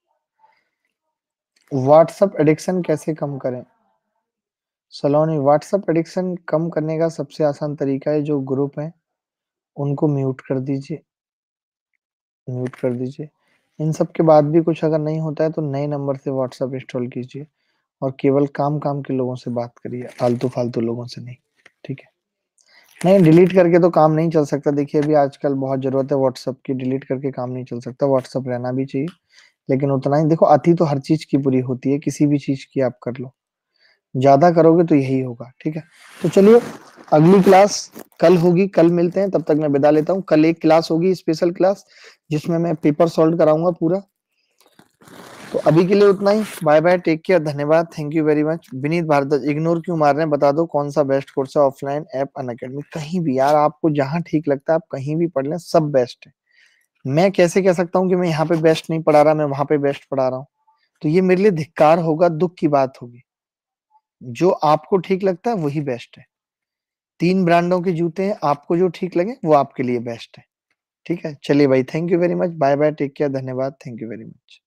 व्हाट्सएप एडिक्शन कैसे कम करें? सलोनी, व्हाट्सएप एडिक्शन कम करने का सबसे आसान तरीका है, जो ग्रुप है उनको म्यूट कर दीजिए, म्यूट कर दीजिए। इन सब के बाद भी कुछ अगर नहीं होता है तो नए नंबर से व्हाट्सएप इंस्टॉल कीजिए, और केवल काम काम के लोगों से बात करिए, फालतू फालतू लोगों से नहीं, ठीक है। नहीं, डिलीट करके तो काम नहीं चल सकता। देखिए अभी आजकल बहुत जरूरत है व्हाट्सएप की, डिलीट करके काम नहीं चल सकता, व्हाट्सएप रहना भी चाहिए, लेकिन उतना ही। देखो अति तो हर चीज की बुरी होती है, किसी भी चीज की आप कर लो, ज्यादा करोगे तो यही होगा, ठीक है। तो चलिए अगली क्लास कल होगी, कल मिलते हैं, तब तक मैं विदा लेता हूँ। कल एक क्लास होगी, स्पेशल क्लास, जिसमें मैं पेपर सॉल्व कराऊंगा पूरा। तो अभी के लिए उतना ही, बाय बाय, टेक केयर, धन्यवाद, thank you very much. Vineet Bhardwaj, ignore क्यों मार रहे हैं, बता दो कौन सा बेस्ट कोर्स है ऑफलाइन ऐप अनअकैडमी? कहीं भी यार, आपको जहां ठीक लगता है आप कहीं भी पढ़ लें, सब बेस्ट है। मैं कैसे कह सकता हूँ कि मैं यहाँ पे बेस्ट नहीं पढ़ा रहा, मैं वहां पे बेस्ट पढ़ा रहा हूँ? तो ये मेरे लिए धिक्कार होगा, दुख की बात होगी। जो आपको ठीक लगता है वही बेस्ट है। तीन ब्रांडों के जूते हैं, आपको जो ठीक लगे वो आपके लिए बेस्ट है, ठीक है। चलिए भाई, thank you very much, bye bye, take care, धन्यवाद, थैंक यू वेरी मच।